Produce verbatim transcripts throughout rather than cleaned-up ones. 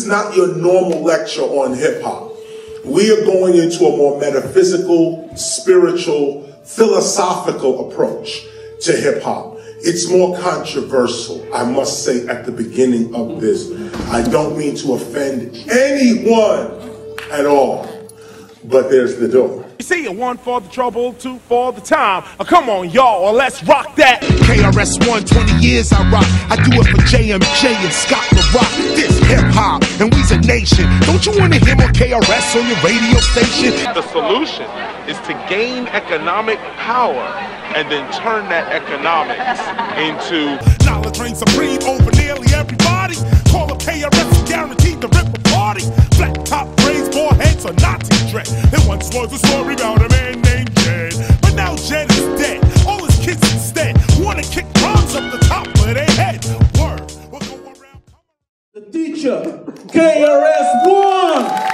is not your normal lecture on hip hop. We are going into a more metaphysical, spiritual, philosophical approach to hip hop. It's more controversial, I must say, at the beginning of this. I don't mean to offend anyone at all, but there's the door. You see, a one for the trouble, two for the time. Oh, come on, y'all, let's rock that. K R S One, twenty years I rock. I do it for J M J and Scott LaRock. This hip hop, and we's a nation. Don't you want to hear more K R S on your radio station? The solution is to gain economic power and then turn that economics into knowledge reigns supreme over nearly everybody. Call up K R S and guaranteed to rip a party. Flat top braids, four heads, or Nazi dread. It once was a story about a man named Jed, but now Jed is dead. All his kids instead wanna kick bombs up the top of their head. Word, we'll go around. The teacher, K R S One.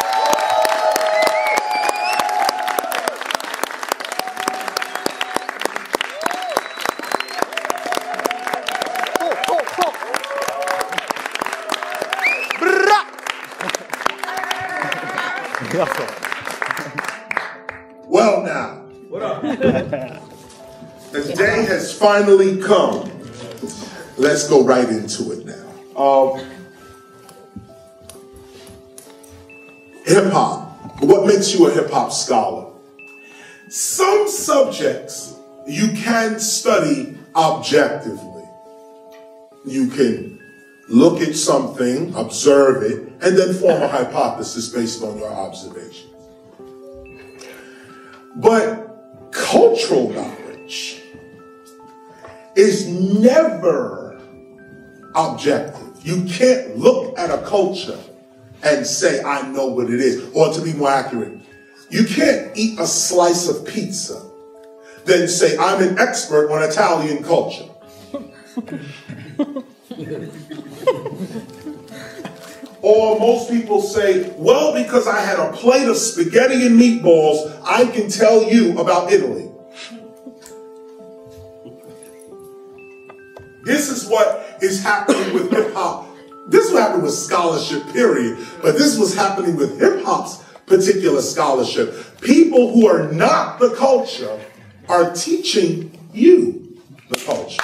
Well now, What up? the day has finally come. Let's go right into it now. Um, hip hop. What makes you a hip hop scholar? Some subjects you can study objectively. You can look at something, observe it, and then form a hypothesis based on your observations. But cultural knowledge is never objective. You can't look at a culture and say, I know what it is. Or to be more accurate, you can't eat a slice of pizza, then say, I'm an expert on Italian culture. Or most people say, well, because I had a plate of spaghetti and meatballs, I can tell you about Italy. This is what is happening with hip hop. This is what happened with scholarship, period. But this was happening with hip hop's particular scholarship. People who are not the culture are teaching you the culture.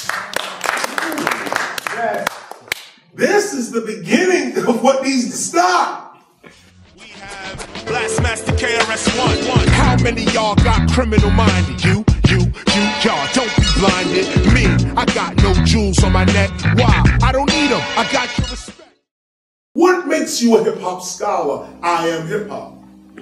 This is the beginning of what needs to stop. We have Blastmaster K R S One. How many y'all got criminal minded? You, you, you, y'all. Don't be blinded. Me, I got no jewels on my neck. Why? I don't need them. I got your respect. What makes you a hip hop scholar? I am hip hop.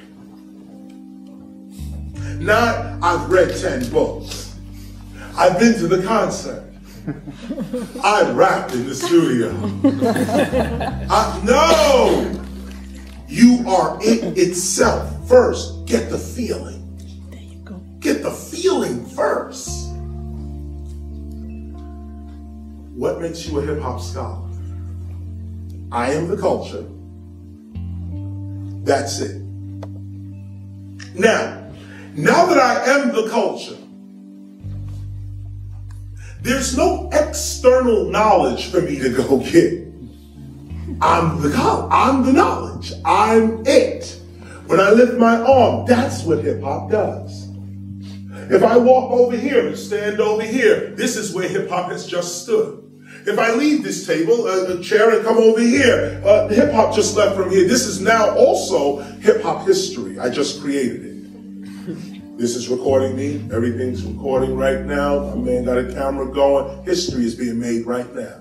Not I've read ten books. I've been to the concert. I rapped in the studio. I, no! You are it itself. First, get the feeling. There you go. Get the feeling first. What makes you a hip hop scholar? I am the culture. That's it. Now, now that I am the culture, there's no external knowledge for me to go get. I'm the I'm the knowledge. I'm it. When I lift my arm, that's what hip hop does. If I walk over here and stand over here, this is where hip hop has just stood. If I leave this table, uh, a chair, and come over here, uh, hip hop just left from here. This is now also hip hop history. I just created it. This is recording me. Everything's recording right now. My man got a camera going. History is being made right now.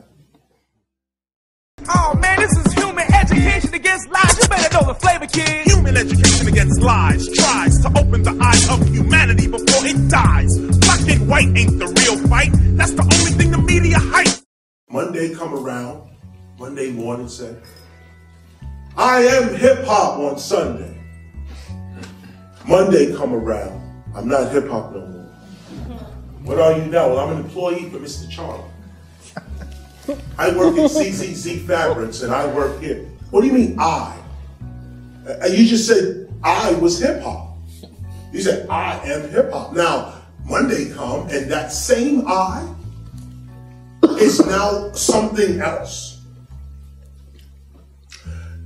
oh man, this is human education against lies. You better know the flavor, kid. Human education against lies tries to open the eyes of humanity before it dies. Black and white ain't the real fight. That's the only thing the media hype. Monday come around. Monday morning said, I am hip hop on Sunday. Monday come around. I'm not hip hop no more. What are you now? Well, I'm an employee for Mister Charlie. I work at C Z Z Fabrics and I work here. What do you mean I? Uh, you just said I was hip hop. You said I am hip hop. Now, Monday come and that same I is now something else.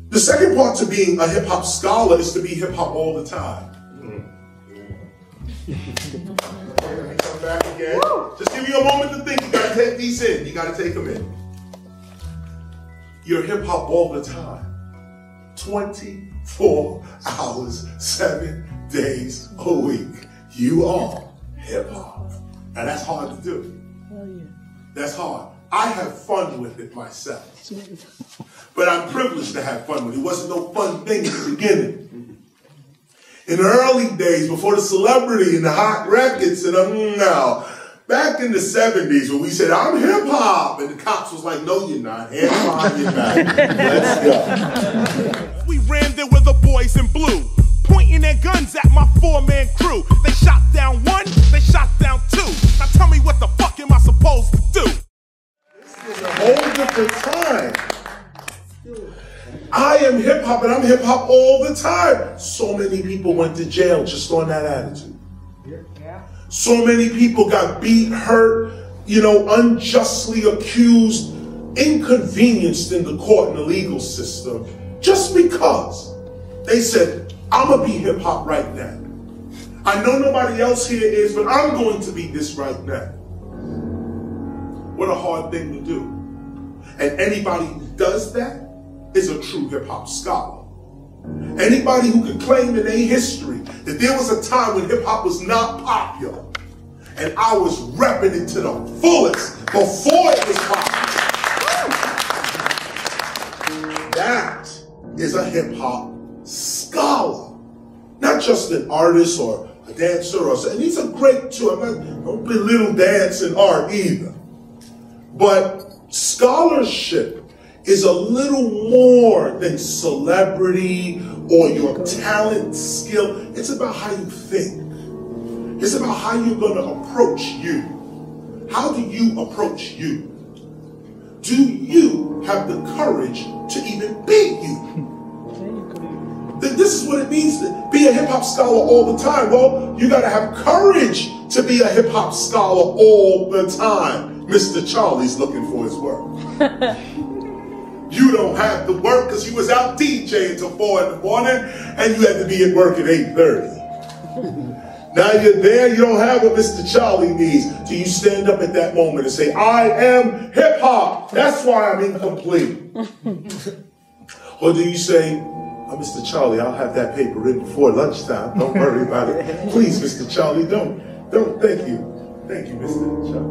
The second part to being a hip hop scholar is to be hip hop all the time. Come back again. Just give you a moment to think. You gotta take these in. You gotta take them in. You're hip hop all the time. twenty-four hours, seven days a week. You are hip hop. And that's hard to do. Hell yeah. That's hard. I have fun with it myself. But I'm privileged to have fun with it. It wasn't no fun thing in the beginning. In the early days, before the celebrity and the hot records, and um, now, back in the seventies when we said, I'm hip hop, and the cops was like, no, you're not. Hands behind your back. Let's go. We ran there with the boys in blue, pointing their guns at my four-man crew. They shot down one, they shot down two. Now tell me what the fuck am I supposed to do? This is a whole different time. I am hip hop and I'm hip hop all the time. So many people went to jail just on that attitude. So many people got beat, hurt, you know, unjustly accused, inconvenienced in the court and the legal system just because they said, I'm gonna be hip hop right now. I know nobody else here is, but I'm going to be this right now. What a hard thing to do. And anybody who does that is a true hip hop scholar. Anybody who could claim in their history that there was a time when hip hop was not popular and I was repping it to the fullest before it was popular. That is a hip hop scholar. Not just an artist or a dancer or something. These are great too. I'm not, don't belittle dance and art either. But scholarship is a little more than celebrity or your talent, skill. It's about how you think. It's about how you're going to approach you. How do you approach you? Do you have the courage to even be you? This is what it means to be a hip-hop scholar all the time. Well, you got to have courage to be a hip-hop scholar all the time. Mister Charlie's looking for his work. You don't have to work because you was out DJing till four in the morning and you had to be at work at eight thirty. Now you're there, you don't have what Mister Charlie needs. So you stand up at that moment and say, I am hip hop. That's why I'm incomplete. Or do you say, oh, Mister Charlie, I'll have that paper in before lunchtime. Don't worry about it. Please, Mister Charlie, don't, don't, thank you. Thank you, Mister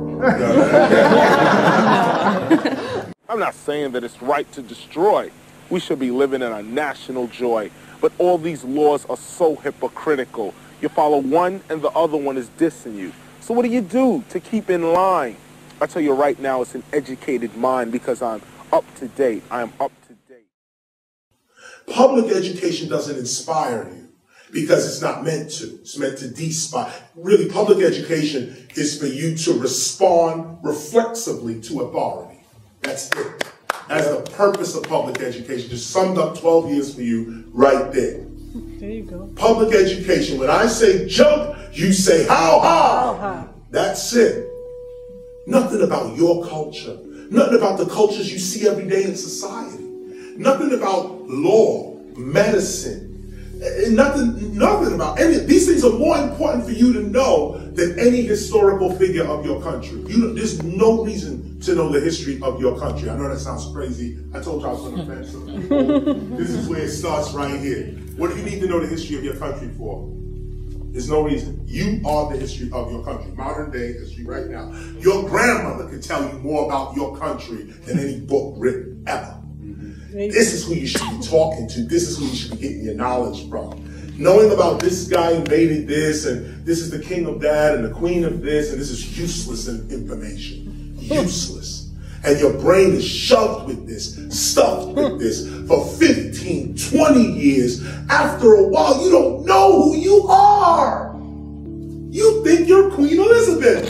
Charlie. I'm not saying that it's right to destroy. We should be living in a national joy. But all these laws are so hypocritical. You follow one and the other one is dissing you. So what do you do to keep in line? I tell you right now, it's an educated mind because I'm up to date. I am up to date. Public education doesn't inspire you because it's not meant to. It's meant to de-inspire. Really, public education is for you to respond reflexively to authority. That's it. That's the purpose of public education. Just summed up twelve years for you right there. There you go. Public education. When I say jump, you say how high. How high. That's it. Nothing about your culture. Nothing about the cultures you see every day in society. Nothing about law, medicine. Nothing, nothing about any. These things are more important for you to know than any historical figure of your country. You, there's no reason to know the history of your country. I know that sounds crazy. I told you I was going to offend some. This is where it starts right here. What do you need to know the history of your country for? There's no reason. You are the history of your country. Modern day history right now. Your grandmother can tell you more about your country than any book written ever. This is who you should be talking to. This is who you should be getting your knowledge from. Knowing about this guy invaded this, and this is the king of that, and the queen of this, and this is useless information. Useless. And your brain is shoved with this, stuffed with this for fifteen, twenty years. After a while, you don't know who you are. You think you're Queen Elizabeth.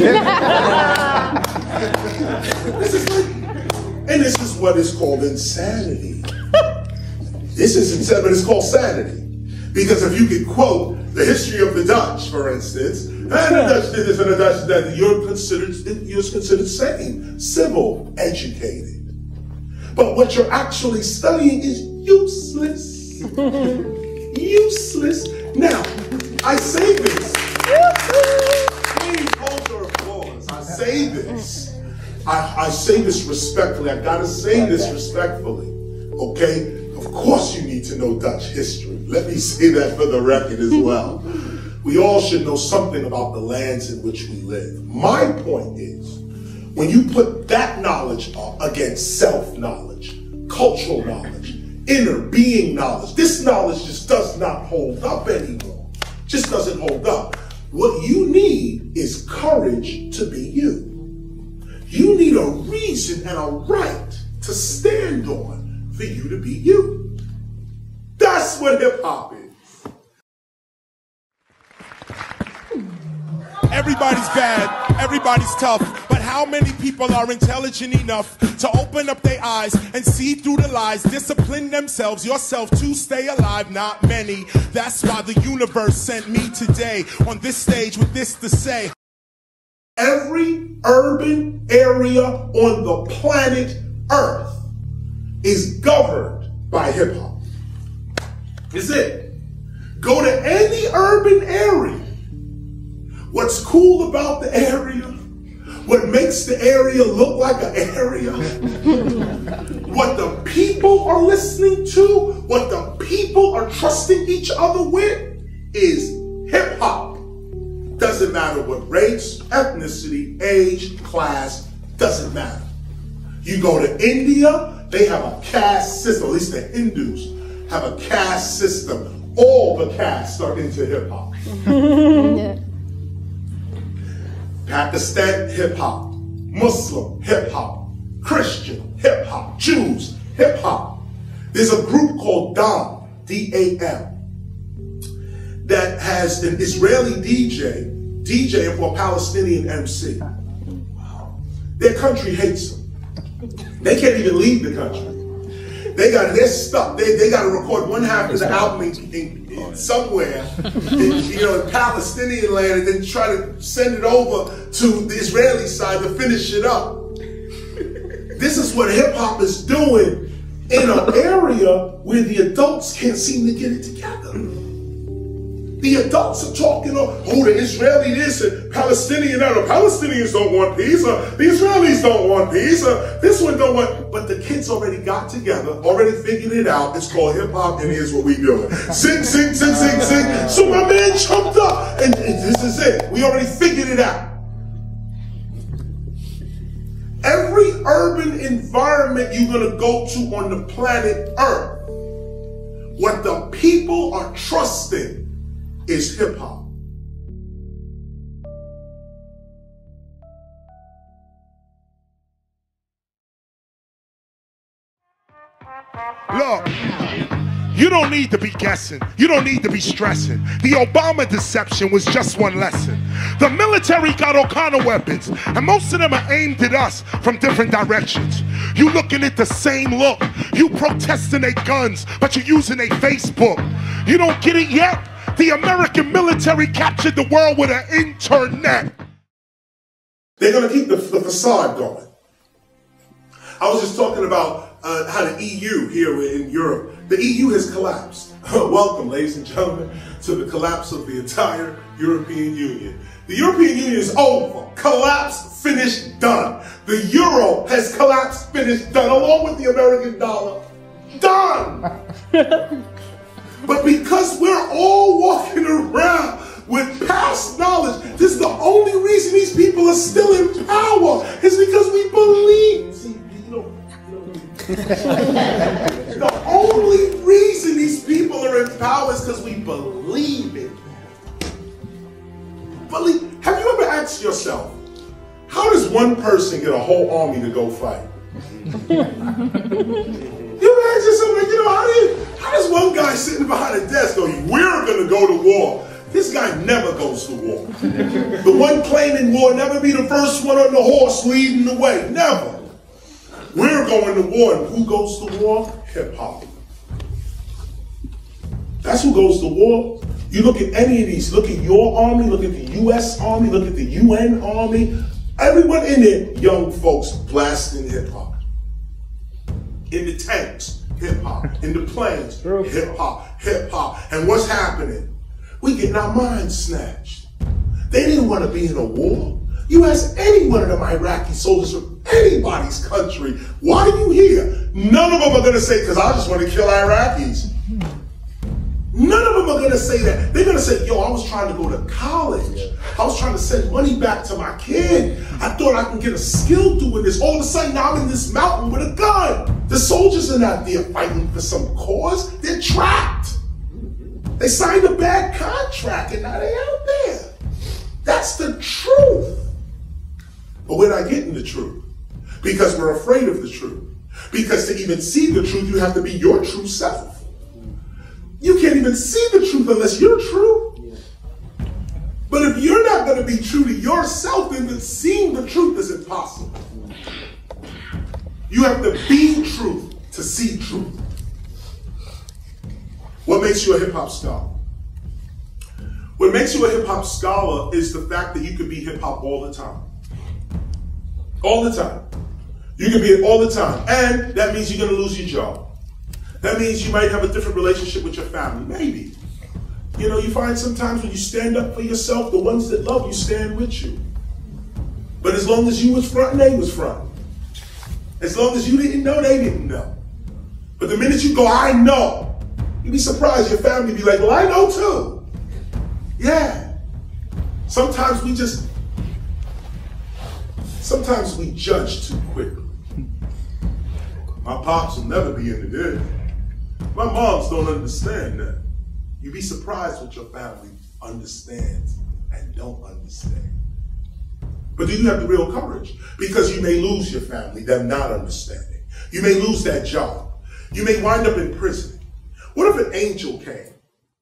This is like, and this is what is called insanity. This is insanity, but it's called sanity. Because if you could quote the history of the Dutch, for instance, and the Dutch did this and the Dutch did that, you're considered, you're considered sane, civil, educated. But what you're actually studying is useless. Useless. Now, I say this. Please hold your applause. I say this. I, I say this respectfully. I gotta say this respectfully. Okay? Of course you need to know Dutch history. Let me say that for the record as well. We all should know something about the lands in which we live. My point is, when you put that knowledge against self-knowledge, cultural knowledge, inner being knowledge, this knowledge just does not hold up anymore. Just doesn't hold up. What you need is courage to be you. You need a reason and a right to stand on for you to be you. That's what hip-hop is. Everybody's bad, everybody's tough, but how many people are intelligent enough to open up their eyes and see through the lies, discipline themselves, yourself to stay alive? Not many. That's why the universe sent me today on this stage with this to say. Every urban area on the planet Earth is governed by hip-hop. Is it? Go to any urban area. What's cool about the area, what makes the area look like an area, what the people are listening to, what the people are trusting each other with is hip-hop. Doesn't matter what race, ethnicity, age, class, doesn't matter. You go to India, they have a caste system, at least the Hindus have a caste system. All the castes are into hip-hop. Pakistan, hip-hop. Muslim, hip-hop. Christian, hip-hop. Jews, hip-hop. There's a group called DAM, D A M, that has an Israeli D J, DJing for a Palestinian M C. Their country hates them. They can't even leave the country. They got, they're stuck. They, they got to record one half of the album in, in, in somewhere, in, you know, in Palestinian land, and then try to send it over to the Israeli side to finish it up. This is what hip hop is doing in an area where the adults can't seem to get it together. The adults are talking, oh, the Israeli this and Palestinian that. The Palestinians don't want peace. Uh, the Israelis don't want peace. Uh, this one don't want. But the kids already got together, already figured it out. It's called hip hop, and here's what we doing: sing, sing, sing, sing, sing. So my man jumped up, and, and this is it. We already figured it out. Every urban environment you're gonna go to on the planet Earth, what the people are trusting is hip-hop. Look, you don't need to be guessing. You don't need to be stressing. The Obama deception was just one lesson. The military got all kind of weapons, and most of them are aimed at us from different directions. You looking at the same look. You protesting their guns, but you're using a Facebook. You don't get it yet? The American military captured the world with an internet. They're going to keep the, the facade going. I was just talking about uh, how the E U here in Europe, the E U has collapsed. Welcome, ladies and gentlemen, to the collapse of the entire European Union. The European Union is over. Collapsed, finished, done. The euro has collapsed, finished, done, along with the American dollar. Done! But because we're all walking around with past knowledge, this is the only reason these people are still in power, is because we believe. See, you know, you know. The only reason these people are in power is because we believe it. Believe. Have you ever asked yourself, how does one person get a whole army to go fight? You imagine something, you know, how, do you, how does one guy sitting behind a desk go, we're going to go to war? This guy never goes to war. The one claiming war never be the first one on the horse leading the way. Never. We're going to war. And who goes to war? Hip-hop. That's who goes to war. You look at any of these. Look at your army. Look at the U S Army. Look at the U N Army. Everyone in it, young folks blasting hip-hop. In the tanks, hip-hop. In the plains, hip-hop, hip-hop. And what's happening? We getting our minds snatched. They didn't want to be in a war. You ask any one of them Iraqi soldiers from anybody's country, why are you here? None of them are going to say, because I just want to kill Iraqis. None of them are going to say that. They're going to say, yo, I was trying to go to college. I was trying to send money back to my kid. I thought I could get a skill doing this. All of a sudden, now I'm in this mountain with a gun. The soldiers are not there fighting for some cause. They're trapped. They signed a bad contract, and now they're out there. That's the truth. But we're not getting the truth because we're afraid of the truth. Because to even see the truth, you have to be your true self. You can't even see the truth unless you're true. But if you're not going to be true to yourself, then seeing the truth is impossible. You have to be truth to see truth. What makes you a hip-hop scholar? What makes you a hip-hop scholar is the fact that you can be hip-hop all the time. All the time. You can be it all the time. And that means you're going to lose your job. That means you might have a different relationship with your family. Maybe. You know, you find sometimes when you stand up for yourself, the ones that love you stand with you. But as long as you was front, they was front. As long as you didn't know, they didn't know. But the minute you go, I know, you'd be surprised. Your family be like, well, I know too. Yeah. Sometimes we just, sometimes we judge too quickly. My pops will never be into this. My moms don't understand that. You'd be surprised what your family understands and don't understand. But do you have the real courage? Because you may lose your family, them not understanding. You may lose that job. You may wind up in prison. What if an angel came?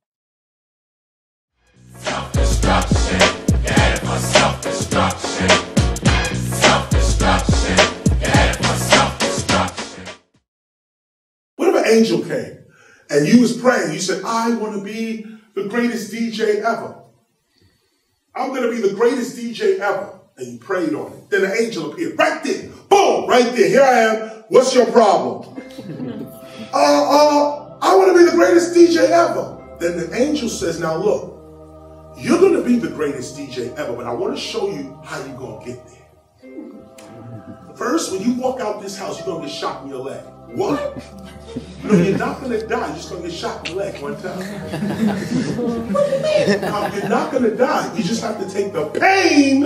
Self-destruction, you're headed for self-destruction. Self-destruction, you're headed for self-destruction. What if an angel came and you was praying, you said, I want to be the greatest D J ever. I'm going to be the greatest D J ever. And you prayed on it. Then an angel appeared right there. Boom, right there. Here I am. What's your problem? uh, uh, I want to be the greatest D J ever. Then the angel says, now look, you're going to be the greatest D J ever, but I want to show you how you're going to get there. First, when you walk out this house, you're going to get shot in your leg. What? No, you're not going to die. You're just going to get shot in the leg one time. What do you mean? Um, you're not going to die. You just have to take the pain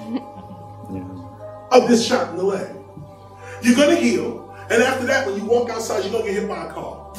of this shot in the leg. You're going to heal. And after that, when you walk outside, you're going to get hit by a car.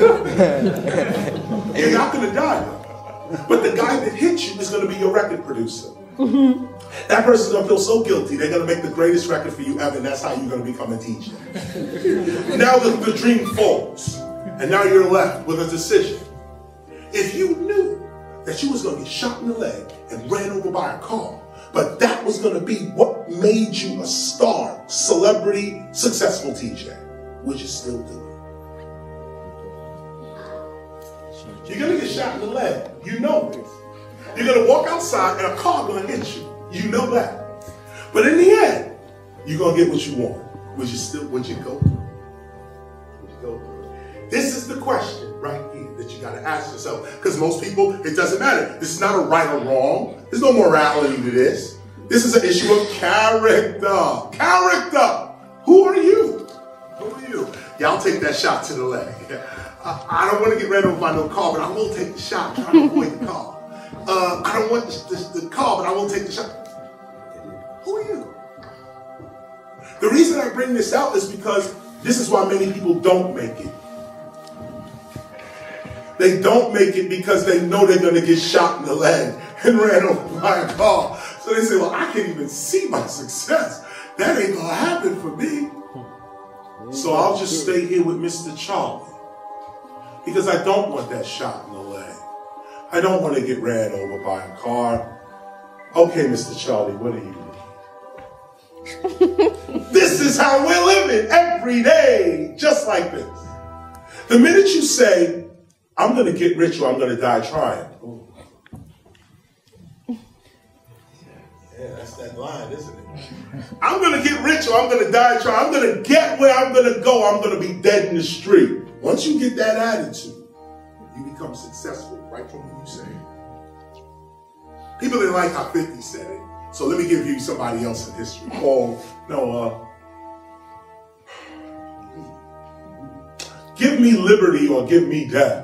You're not going to die, though. But the guy that hit you is going to be your record producer. That person's going to feel so guilty, they're going to make the greatest record for you ever, and that's how you're going to become a D J. Now the, the dream falls, and now you're left with a decision. If you knew that you was going to get shot in the leg and ran over by a car, but that was going to be what made you a star, celebrity, successful D J, would you still do it? You're going to get shot in the leg. You know this. You're going to walk outside and a car going to hit you. You know that. But in the end, you're going to get what you want. Would you still, would you go through it? Would you go through it? This is the question right here that you got to ask yourself. Because most people, it doesn't matter. This is not a right or wrong. There's no morality to this. This is an issue of character. Character. Who are you? Who are you? Yeah, I'll take that shot to the leg. I, I don't want to get ran over by no car, but I will take the shot. I'm trying to avoid the car. Uh, I don't want the, the, the car, but I will take the shot. Who are you? The reason I bring this out is because this is why many people don't make it. They don't make it because they know they're going to get shot in the leg and ran over by a car. So they say, well, I can't even see my success. That ain't going to happen for me. So I'll just stay here with Mister Charlie because I don't want that shot in the leg. I don't want to get ran over by a car. Okay, Mister Charlie, what do you need? This is how we're living every day, just like this. The minute you say, I'm going to get rich or I'm going to die trying. Ooh. Yeah, that's that line, isn't it? I'm going to get rich or I'm going to die trying. I'm going to get where I'm going to go. I'm going to be dead in the street. Once you get that attitude, you become successful right from what you say. People didn't like how fifty said it, so let me give you somebody else in history. Paul, no, uh, give me liberty or give me death.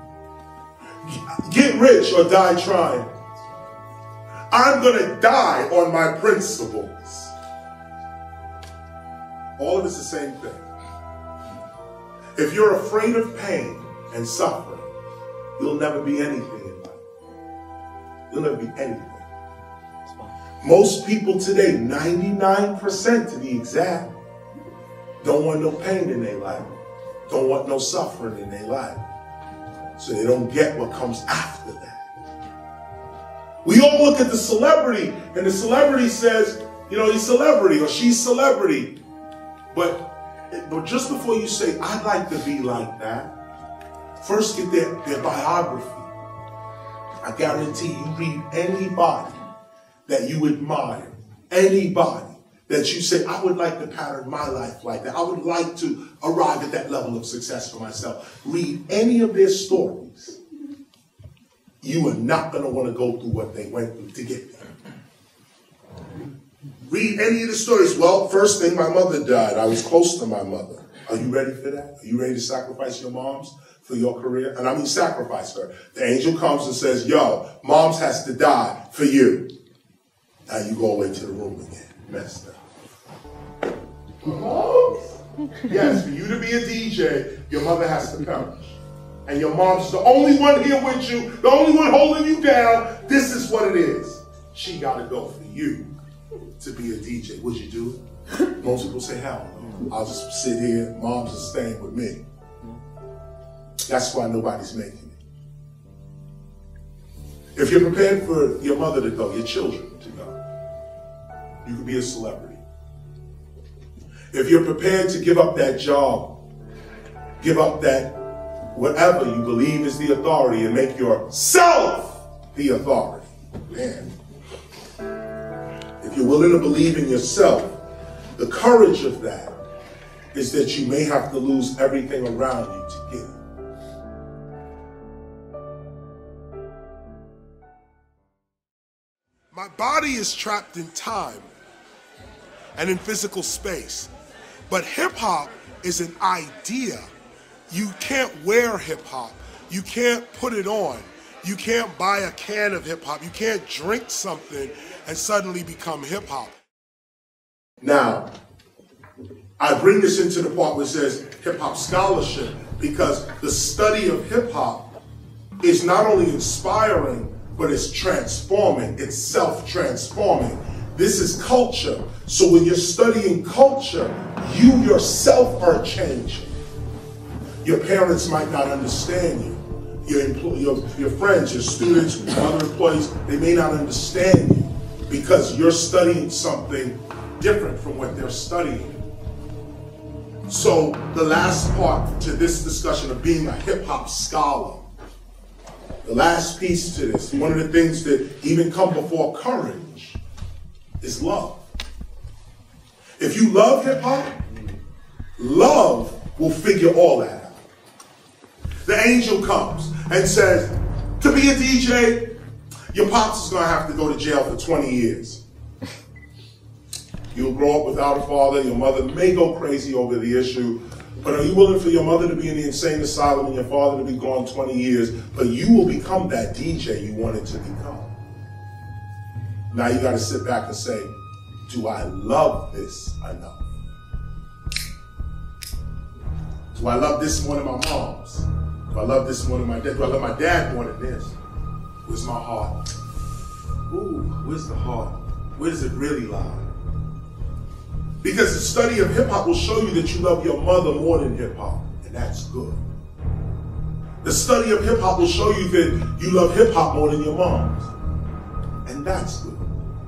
Get rich or die trying. I'm gonna die on my principles. All of it's the same thing. If you're afraid of pain and suffering, you'll never be anything in life. You'll never be anything. Most people today, ninety-nine percent to be exact, don't want no pain in their life. Don't want no suffering in their life. So they don't get what comes after that. We all look at the celebrity, and the celebrity says, you know, he's celebrity or she's celebrity. But, but just before you say, I'd like to be like that, first get their, their biography. I guarantee you read anybody that you admire, anybody that you say, I would like to pattern my life like that. I would like to arrive at that level of success for myself. Read any of their stories. You are not going to want to go through what they went through to get there. Read any of the stories. Well, first thing, my mother died. I was close to my mother. Are you ready for that? Are you ready to sacrifice your moms for your career? And I mean sacrifice her. The angel comes and says, yo, moms has to die for you. Now you go away to the room again. Messed up. Moms? Yes, for you to be a D J, your mother has to perish. And your mom's the only one here with you, the only one holding you down. This is what it is. She got to go for you to be a D J. Would you do it? Most people say, hell no. I'll just sit here. Moms are staying with me. That's why nobody's making it. If you're prepared for your mother to go, your children to go, you could be a celebrity. If you're prepared to give up that job, give up that whatever you believe is the authority and make yourself the authority. Man. If you're willing to believe in yourself, the courage of that is that you may have to lose everything around you to get it. My body is trapped in time and in physical space, but hip-hop is an idea. You can't wear hip-hop. You can't put it on. You can't buy a can of hip-hop. You can't drink something and suddenly become hip-hop. Now, I bring this into the part where it says hip-hop scholarship because the study of hip-hop is not only inspiring, but it's transforming. It's self-transforming. This is culture. So when you're studying culture, you yourself are changing. Your parents might not understand you. Your, your, your friends, your students, other employees, they may not understand you because you're studying something different from what they're studying. So the last part to this discussion of being a hip-hop scholar, the last piece to this, one of the things that even come before courage is love. If you love hip-hop, love will figure all that out. The angel comes and says, to be a D J, your pops is going to have to go to jail for twenty years. You'll grow up without a father. Your mother may go crazy over the issue. But are you willing for your mother to be in the insane asylum and your father to be gone twenty years, but you will become that D J you wanted to become? Now you got to sit back and say, do I love this enough? Do I love this more than my mom's? Do I love this more than my dad? Do I love my dad more than this? Where's my heart? Ooh, where's the heart? Where does it really lie? Because the study of hip-hop will show you that you love your mother more than hip-hop, and that's good. The study of hip-hop will show you that you love hip-hop more than your mom's, and that's good.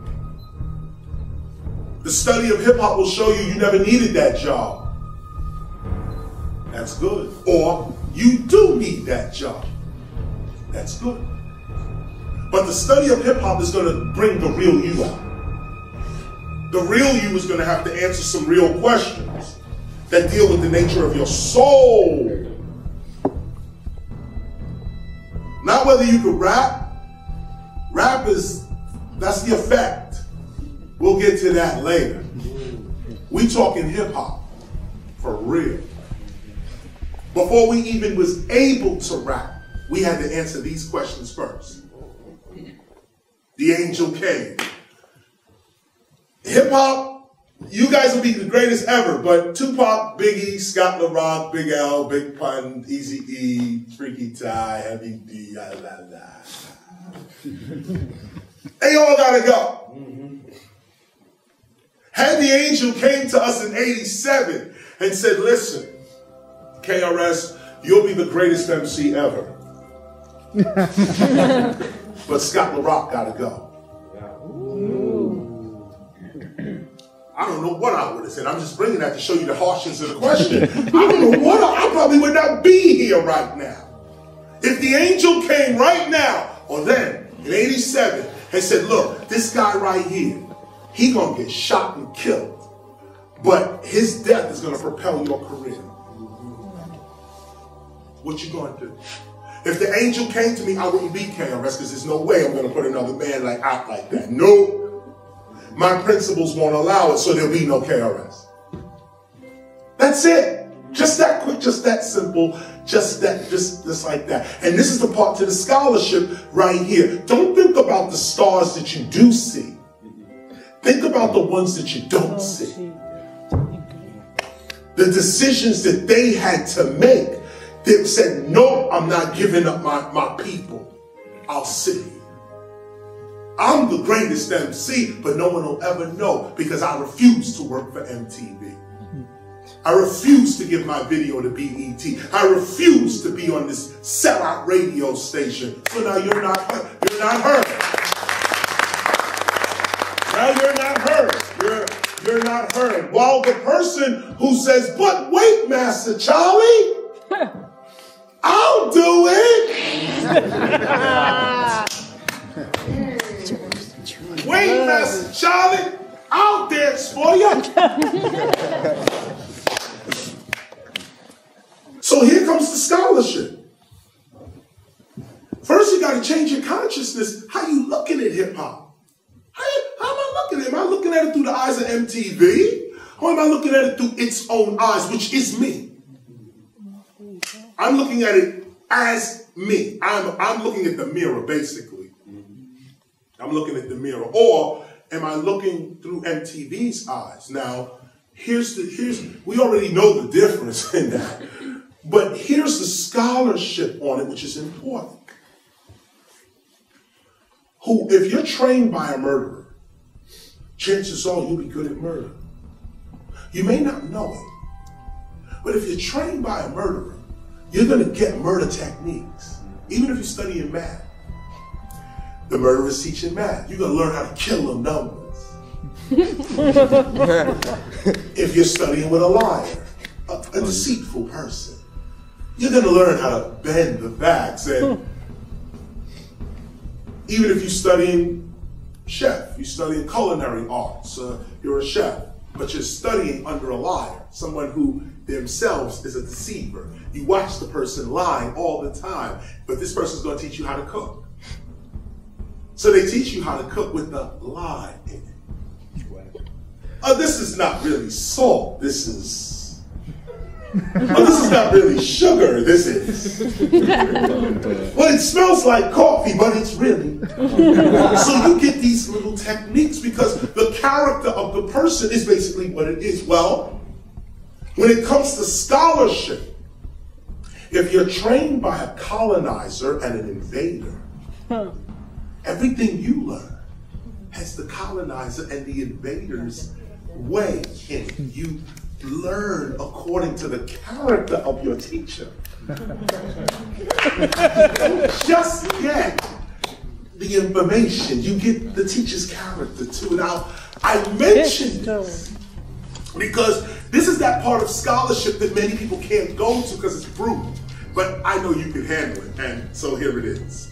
The study of hip-hop will show you you never needed that job. That's good. Or you do need that job. That's good. But the study of hip-hop is going to bring the real you out. The real you is going to have to answer some real questions that deal with the nature of your soul Not whether you can rap. Rap is, that's the effect. We'll get to that later. We talking hip hop, for real. Before we even was able to rap, we had to answer these questions first. The angel came. Hip hop, you guys will be the greatest ever, but Tupac, Biggie, Scott LaRock, Big L, Big Pun, Eazy-E, Freaky Ty, Heavy D, la la la. They all gotta go. Had the angel came to us in eighty-seven and said, listen, K R S, you'll be the greatest M C ever. But Scott LaRock gotta go. I don't know what I would have said. I'm just bringing that to show you the harshness of the question. I don't know what I, I probably would not be here right now. If the angel came right now, or then, in eighty-seven, and said, look, this guy right here, he gonna get shot and killed, but his death is gonna propel your career. What you gonna do? If the angel came to me, I wouldn't be K R S, because there's no way I'm gonna put another man like out like that. Nope. My principles won't allow it, so there'll be no K R S. That's it. Just that quick, just that simple, just that, just, just like that. And this is the part to the scholarship right here. Don't think about the stars that you do see. Think about the ones that you don't see. The decisions that they had to make. They said, no, I'm not giving up my, my people. I'll sit here. I'm the greatest M C, but no one will ever know because I refuse to work for M T V. I refuse to give my video to B E T. I refuse to be on this sellout radio station. So now you're not you're not heard. Now you're not heard. You're you're not heard. While the person who says, but wait, Master Charlie, I'll do it. Wait, Master Charlie, I'll dance for you. So here comes the scholarship. First, you got to change your consciousness. How you looking at hip hop? How, how am I looking at it? Am I looking at it through the eyes of M T V? Or am I looking at it through its own eyes, which is me? I'm looking at it as me. I'm, I'm looking at the mirror, basically. I'm looking at the mirror. Or am I looking through M T V's eyes? Now, here's the, here's, we already know the difference in that. But here's the scholarship on it, which is important. Who, if you're trained by a murderer, chances are you'll be good at murder. You may not know it, but if you're trained by a murderer, you're going to get murder techniques, even if you're studying math. The murderer's teaching math. You're going to learn how to kill them numbers. If you're studying with a liar, a, a deceitful person, you're going to learn how to bend the facts. And even if you're studying chef, you're studying culinary arts, uh, you're a chef, but you're studying under a liar, someone who themselves is a deceiver. You watch the person lying all the time, but this person's going to teach you how to cook. So they teach you how to cook with the lie in it. Oh, this is not really salt. This is... Oh, this is not really sugar. This is... Well, it smells like coffee, but it's really... So you get these little techniques because the character of the person is basically what it is. Well, when it comes to scholarship, if you're trained by a colonizer and an invader, everything you learn has the colonizer and the invader's way in it. You learn according to the character of your teacher. Just get the information. You get the teacher's character too. Now, I mention this because this is that part of scholarship that many people can't go to because it's brutal. But I know you can handle it, and so here it is.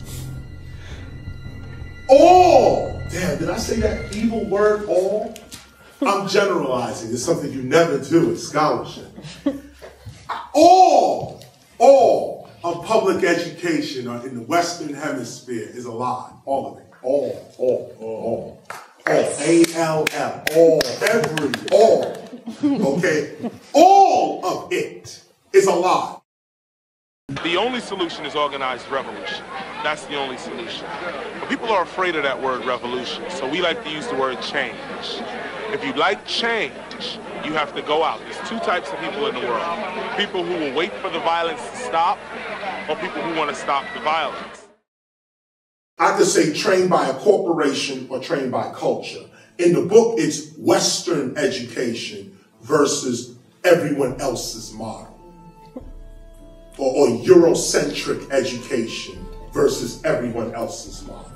All, damn, did I say that evil word, all? I'm generalizing. It's something you never do in scholarship. All, all of public education in the Western Hemisphere is a lie. All of it. All, all, all, all. A L L. All, every, all. Okay? All of it is a lie. The only solution is organized revolution. That's the only solution. But people are afraid of that word revolution, so we like to use the word change. If you like change, you have to go out. There's two types of people in the world. People who will wait for the violence to stop, or people who want to stop the violence. I could say trained by a corporation or trained by culture. In the book, it's Western education versus everyone else's model. Or, or Eurocentric education versus everyone else's model.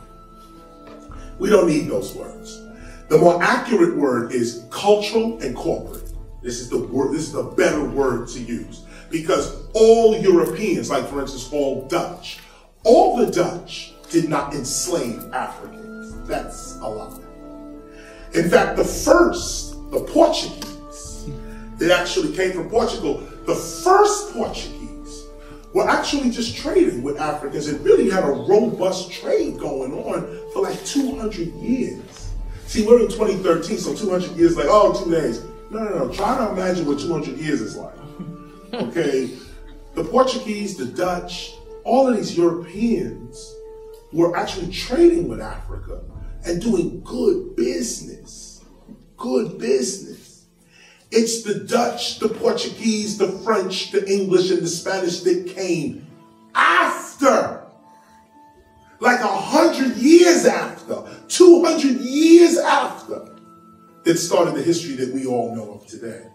We don't need those words. The more accurate word is cultural and corporate. This is the word, this is the better word to use. Because all Europeans, like for instance, all Dutch, all the Dutch did not enslave Africans. That's a lie. In fact, the first, the Portuguese, that actually came from Portugal, the first Portuguese were actually just trading with Africans and really had a robust trade going on for like two hundred years. See, we're in twenty thirteen, so two hundred years, like, oh, two days. No, no, no, try to imagine what two hundred years is like. Okay, the Portuguese, the Dutch, all of these Europeans were actually trading with Africa and doing good business, good business. It's the Dutch, the Portuguese, the French, the English, and the Spanish that came after. Like a hundred years after, two hundred years after, that started the history that we all know of today.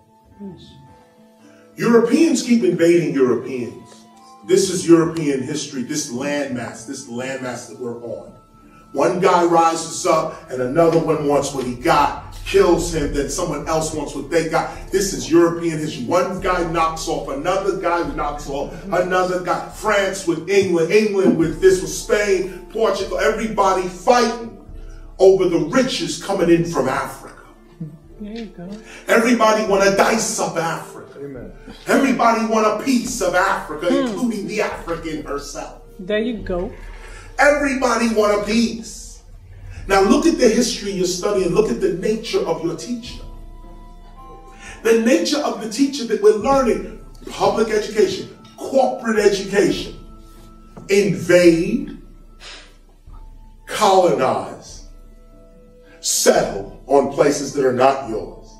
Europeans keep invading Europeans. This is European history, this landmass, this landmass that we're on. One guy rises up and another one wants what he got, kills him, then someone else wants what they got. This is European history. One guy knocks off, another guy knocks off, another guy. France with England, England with this, with Spain, Portugal, everybody fighting over the riches coming in from Africa. There you go. Everybody want to dice up Africa. Amen. Everybody want a piece of Africa, hmm. including the African herself. There you go. Everybody want a piece. Now look at the history you're studying. Look at the nature of your teacher. The nature of the teacher that we're learning. Public education, corporate education. Invade, colonize, settle on places that are not yours.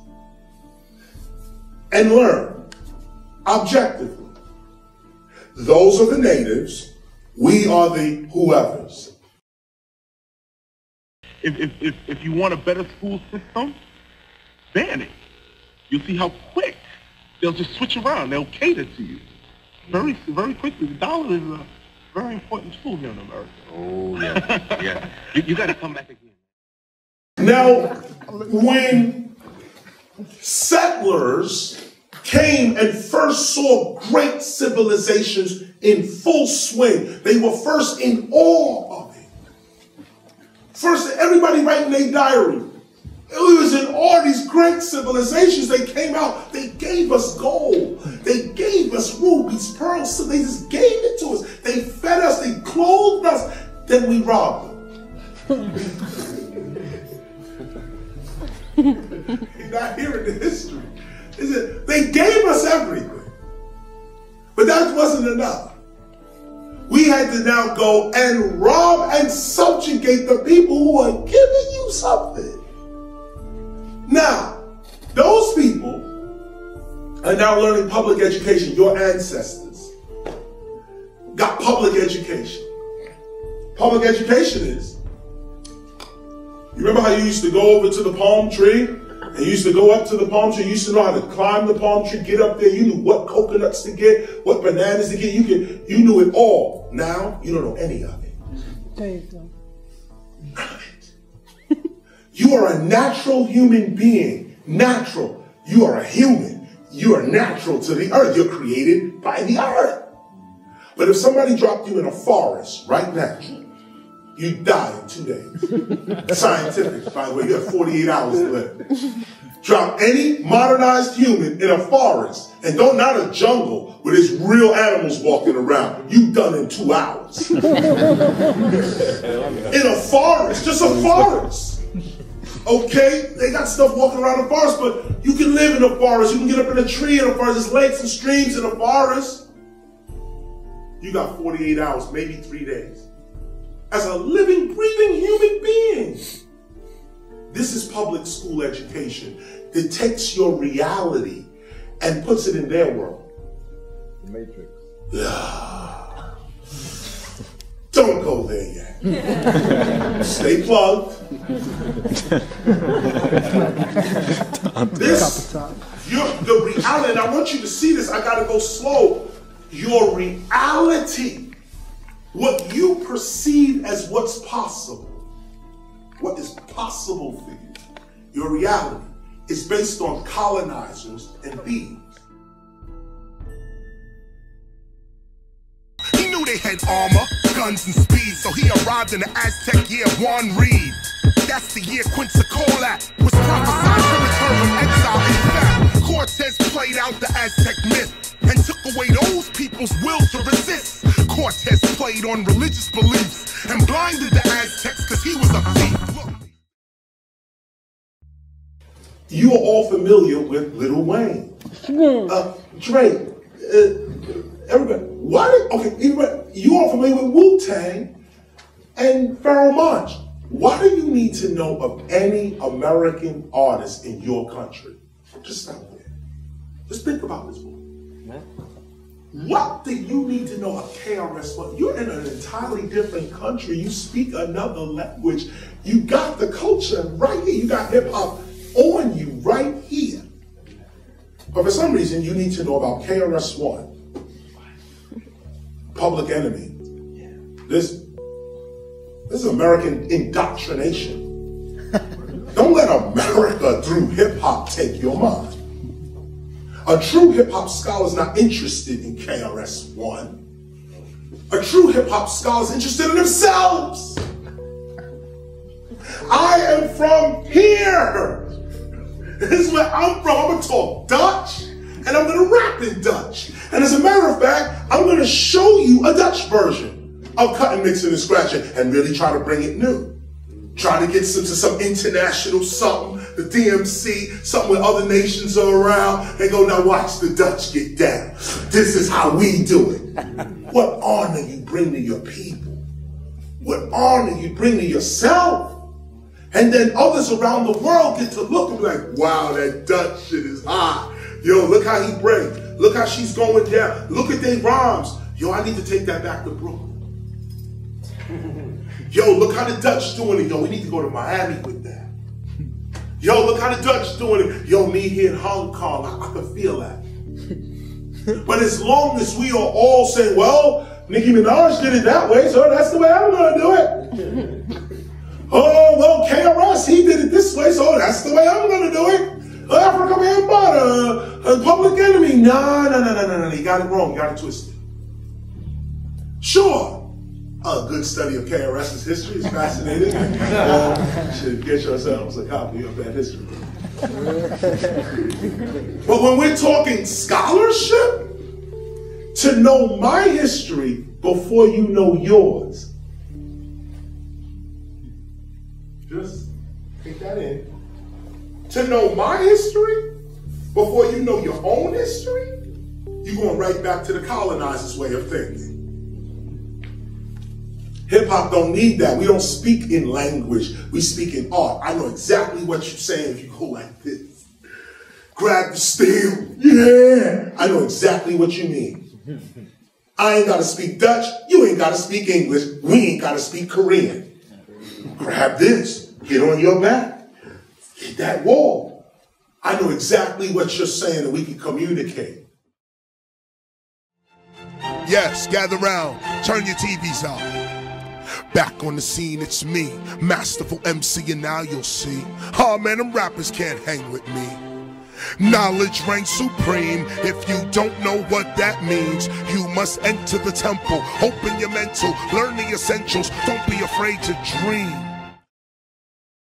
And learn objectively. Those are the natives. We are the whoever's. If, if, if, if you want a better school system, ban it. You'll see how quick they'll just switch around. They'll cater to you. Very, very quickly. The dollar is a very important tool here in America. Oh, yeah. yeah. You, you got to come back again. Now, when settlers came and first saw great civilizations in full swing, they were first in awe of it. First, everybody writing their diary. It was in all these great civilizations. They came out, they gave us gold. They gave us rubies, pearls. So they just gave it to us. They fed us, they clothed us. Then we robbed them. You're not hearing the history. Is it? They gave us everything. But that wasn't enough. We had to now go and rob and subjugate the people who are giving you something. Now, those people are now learning public education. Your ancestors got public education. Public education is, you remember how you used to go over to the palm tree? And you used to go up to the palm tree. You used to know how to climb the palm tree, get up there. You knew what coconuts to get, what bananas to get. You could, you knew it all. Now, you don't know any of it. There you go. None of it. You are a natural human being. Natural. You are a human. You are natural to the earth. You're created by the earth. But if somebody dropped you in a forest right now, you die in two days. Scientific, by the way. You have forty-eight hours to live. Drop any modernized human in a forest, and don't not a jungle where there's real animals walking around. You done in two hours. In a forest, just a forest. Okay, they got stuff walking around the forest, but you can live in the forest. You can get up in a tree in the forest. There's lakes and streams in the forest. You got forty-eight hours, maybe three days. As a living, breathing human being. This is public school education that takes your reality and puts it in their world. The Matrix. Don't go there yet. Stay plugged. This, your, the reality, and I want you to see this, I gotta go slow. Your reality, what you perceive as what's possible, what is possible for you, your reality is based on colonizers and beings. He knew they had armor, guns, and speed, so he arrived in the Aztec year Juan Reed. That's the year Quetzalcoatl was prophesied to return from exile. In fact, Cortez played out the Aztec myth and took away those people's will to resist. Cortez played on religious beliefs and blinded the Aztecs because he was a thief. Look. You are all familiar with Lil Wayne. Uh, Drake, uh, everybody, why did, okay, everybody, you are familiar with Wu-Tang and Pharoah Monch. Why do you need to know of any American artist in your country? Just stop there. Just think about this one. What do you need to know of K R S One? You're in an entirely different country. You speak another language. You got the culture right here. You got hip hop on you right here. But for some reason, you need to know about K R S One, Public Enemy. This, this is American indoctrination. Don't let America through hip hop take your mind. A true hip hop scholar is not interested in K R S One. A true hip hop scholar is interested in themselves. I am from here. This is where I'm from. I'm gonna talk Dutch and I'm gonna rap in Dutch. And as a matter of fact, I'm gonna show you a Dutch version of cutting, mixing, and scratching and really try to bring it new. Try to get some to some international something, the D M C, something where other nations are around. They go, now watch the Dutch get down. This is how we do it. What honor you bring to your people. What honor you bring to yourself. And then others around the world get to look and be like, wow, that Dutch shit is hot. Yo, look how he breaks. Look how she's going down. Look at their rhymes. Yo, I need to take that back to Brooklyn. Yo, look how the Dutch doing it. Yo, we need to go to Miami with that. Yo, look how the Dutch doing it. Yo, me here in Hong Kong, I, I can feel that. But as long as we are all saying, well, Nicki Minaj did it that way, so that's the way I'm going to do it. Oh, well, K R S, he did it this way, so that's the way I'm going to do it. Africa Bambaataa, uh, Public Enemy. No, no, no, no, no, no. You got it wrong. You got it twisted. Sure. A good study of K R S's history is fascinating. uh, you should get yourselves a copy of that history. But when we're talking scholarship, to know my history before you know yours, just take that in. To know my history before you know your own history, you're going right back to the colonizers' way of thinking. Hip-hop don't need that. We don't speak in language. We speak in art. I know exactly what you're saying if you go like this. Grab the steel. Yeah. I know exactly what you mean. I ain't got to speak Dutch. You ain't got to speak English. We ain't got to speak Korean. Grab this. Get on your back. Hit that wall. I know exactly what you're saying and we can communicate. Yes, gather round. Turn your T Vs out. Back on the scene, it's me, masterful M C, and now you'll see. Oh man, them rappers can't hang with me. Knowledge reigns supreme. If you don't know what that means, you must enter the temple. Open your mental, learn the essentials. Don't be afraid to dream. You don't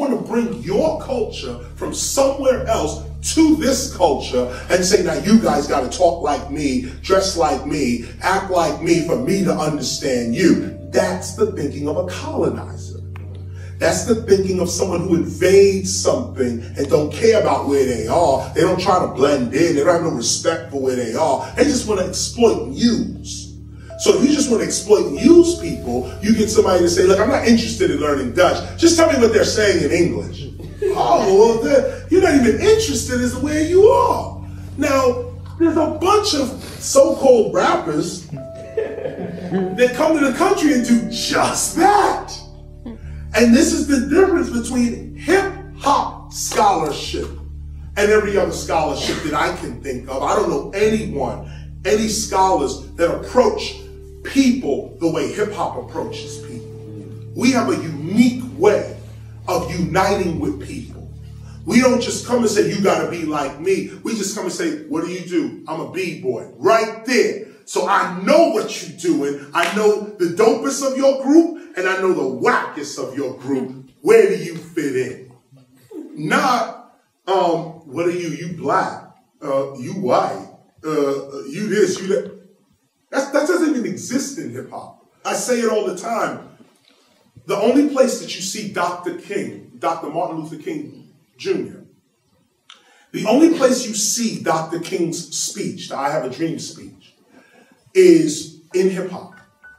want to bring your culture from somewhere else to this culture and say, now you guys got to talk like me, dress like me, act like me for me to understand you. That's the thinking of a colonizer. That's the thinking of someone who invades something and don't care about where they are. They don't try to blend in. They don't have no respect for where they are. They just want to exploit and use. So if you just want to exploit and use people, you get somebody to say, look, I'm not interested in learning Dutch. Just tell me what they're saying in English. Oh, well, you're not even interested as to where you are. Now, there's a bunch of so-called rappers that come to the country and do just that. And this is the difference between hip-hop scholarship and every other scholarship that I can think of. I don't know anyone, any scholars that approach people the way hip-hop approaches people. We have a unique way of uniting with people. We don't just come and say, you gotta be like me. We just come and say, what do you do? I'm a B-boy. Right there. So I know what you're doing. I know the dopest of your group, and I know the wackest of your group. Where do you fit in? Not, um, what are you? You black. Uh, you white. Uh, you this, you that. That's, that doesn't even exist in hip-hop. I say it all the time. The only place that you see Doctor King, Doctor Martin Luther King Junior, the only place you see Doctor King's speech, the I Have a Dream speech, is in hip-hop.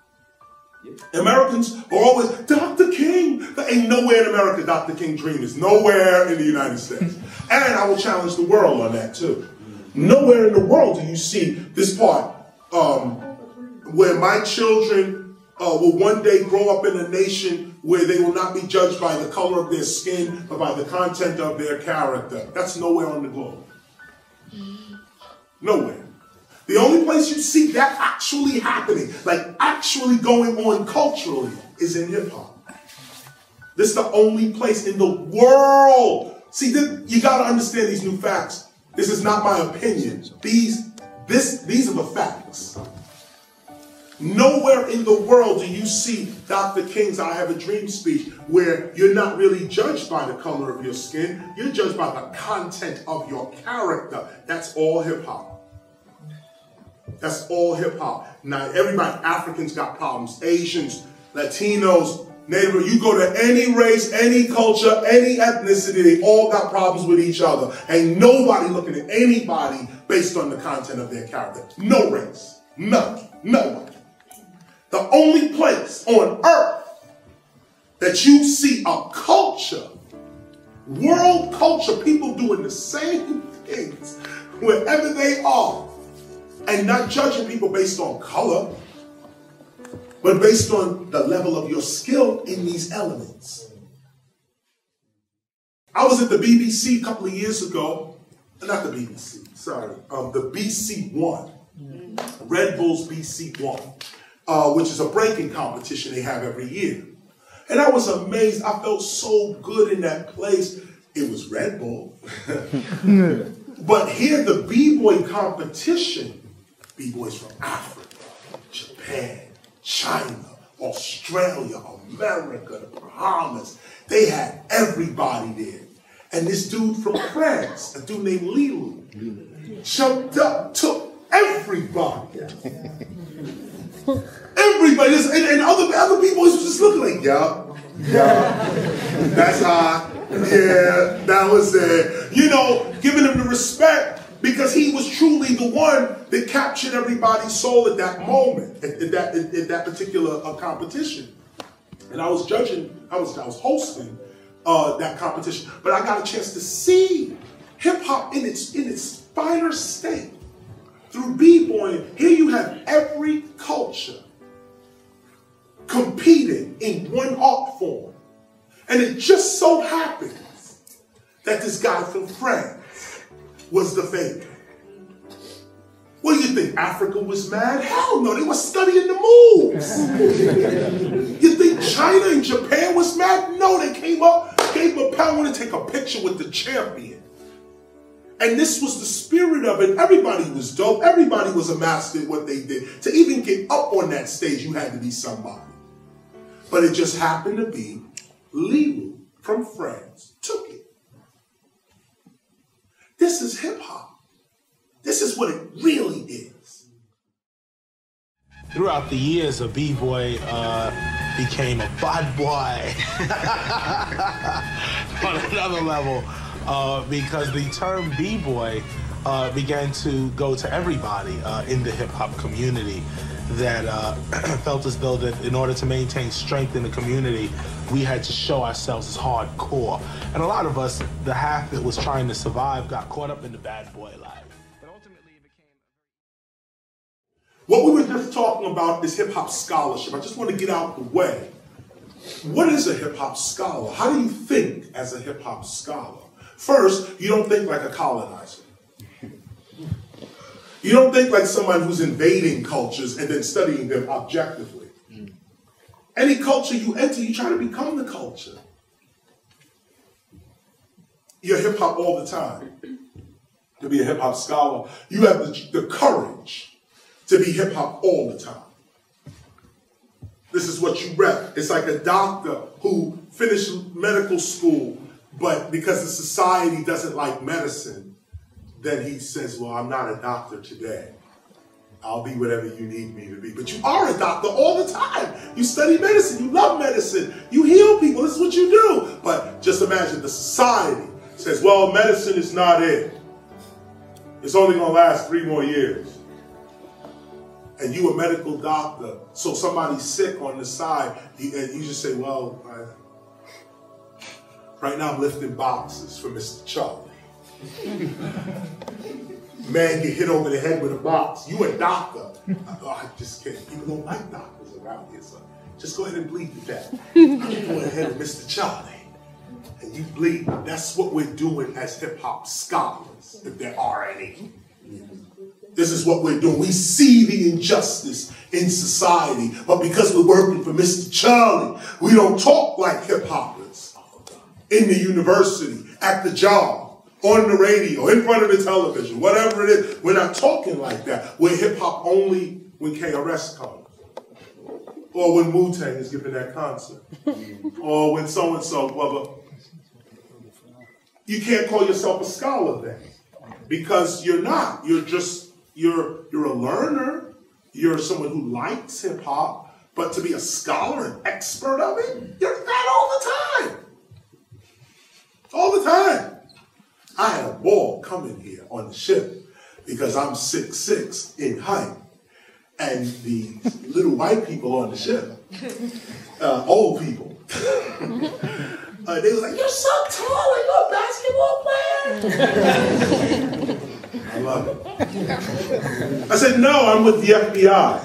Americans are always, Doctor King. There ain't nowhere in America Doctor King dream is. Nowhere in the United States. And I will challenge the world on that too. Nowhere in the world do you see this part um, where my children Uh, will one day grow up in a nation where they will not be judged by the color of their skin, but by the content of their character. That's nowhere on the globe. Nowhere. The only place you see that actually happening, like actually going on culturally, is in hip-hop. This is the only place in the world. See, this, you got to understand these new facts. This is not my opinion. These, this, these are the facts. Nowhere in the world do you see Doctor King's I Have a Dream speech where you're not really judged by the color of your skin. You're judged by the content of your character. That's all hip-hop. That's all hip-hop. Now, everybody, Africans got problems. Asians, Latinos, Native, you go to any race, any culture, any ethnicity, they all got problems with each other. Ain't nobody looking at anybody based on the content of their character. No race. None. No one. The only place on earth that you see a culture, world culture, people doing the same things wherever they are, and not judging people based on color, but based on the level of your skill in these elements. I was at the B B C a couple of years ago, not the B B C, sorry, um, the B C One, Red Bull's B C One. Uh, which is a breaking competition they have every year. And I was amazed. I felt so good in that place. It was Red Bull. But here, the B-boy competition, B-boys from Africa, Japan, China, Australia, America, the Bahamas, they had everybody there. And this dude from France, a dude named Lilu, jumped up, took everybody. Everybody, and, and other, other people was just looking like, yeah, yeah, that's hot, yeah, that was it. You know, giving him the respect because he was truly the one that captured everybody's soul at that moment, at, at that at, at that particular uh, competition. And I was judging, I was I was hosting uh, that competition, but I got a chance to see hip hop in its in its finer state. Through B-boying, here you have every culture competing in one art form. And it just so happens that this guy from France was the favorite. What do you think? Africa was mad? Hell no, they were studying the moves. You think China and Japan was mad? No, they came up, gave him a pound, want to take a picture with the champion. And this was the spirit of it. Everybody was dope. Everybody was a master at what they did. To even get up on that stage, you had to be somebody. But it just happened to be Lilu from France took it. This is hip hop. This is what it really is. Throughout the years, a b-boy uh, became a bad boy on another level uh, because the term b-boy uh, began to go to everybody uh, in the hip-hop community that uh, felt as though that in order to maintain strength in the community, we had to show ourselves as hardcore. And a lot of us, the half that was trying to survive, got caught up in the bad boy life. But ultimately it became... What we were just talking about is hip-hop scholarship. I just want to get out the way. What is a hip-hop scholar? How do you think as a hip-hop scholar? First, you don't think like a colonizer. You don't think like someone who's invading cultures and then studying them objectively. Mm. Any culture you enter, you try to become the culture. You're hip-hop all the time. To be a hip-hop scholar, you have the, the courage to be hip-hop all the time. This is what you rep. It's like a doctor who finished medical school, but because the society doesn't like medicine, then he says, well, I'm not a doctor today. I'll be whatever you need me to be. But you are a doctor all the time. You study medicine. You love medicine. You heal people. This is what you do. But just imagine the society says, well, medicine is not it. It's only going to last three more years. And you a medical doctor, so somebody's sick on the side, and you just say, well, I, right now I'm lifting boxes for Mister Charlie. Man get hit over the head with a box. You a doctor. Oh, I just can't. People don't like doctors around here, so just go ahead and bleed to death. I'm going ahead with Mister Charlie. And you bleed. That's what we're doing as hip-hop scholars, if there are any. This is what we're doing. We see the injustice in society, but because we're working for Mister Charlie, we don't talk like hip-hoppers in the university, at the job, on the radio, in front of the television, whatever it is. We're not talking like that. We're hip-hop only when K R S comes, or when Wu-Tang is giving that concert, or when so-and-so, blah, blah. You can't call yourself a scholar then, because you're not. You're just, you're, you're a learner. You're someone who likes hip-hop, but to be a scholar, an expert of it, you're not all the time. All the time. I had a ball coming here on the ship because I'm six six in height. And the little white people on the ship, uh, old people, uh, they was like, you're so tall, are you a basketball player? I love it. I said, no, I'm with the F B I.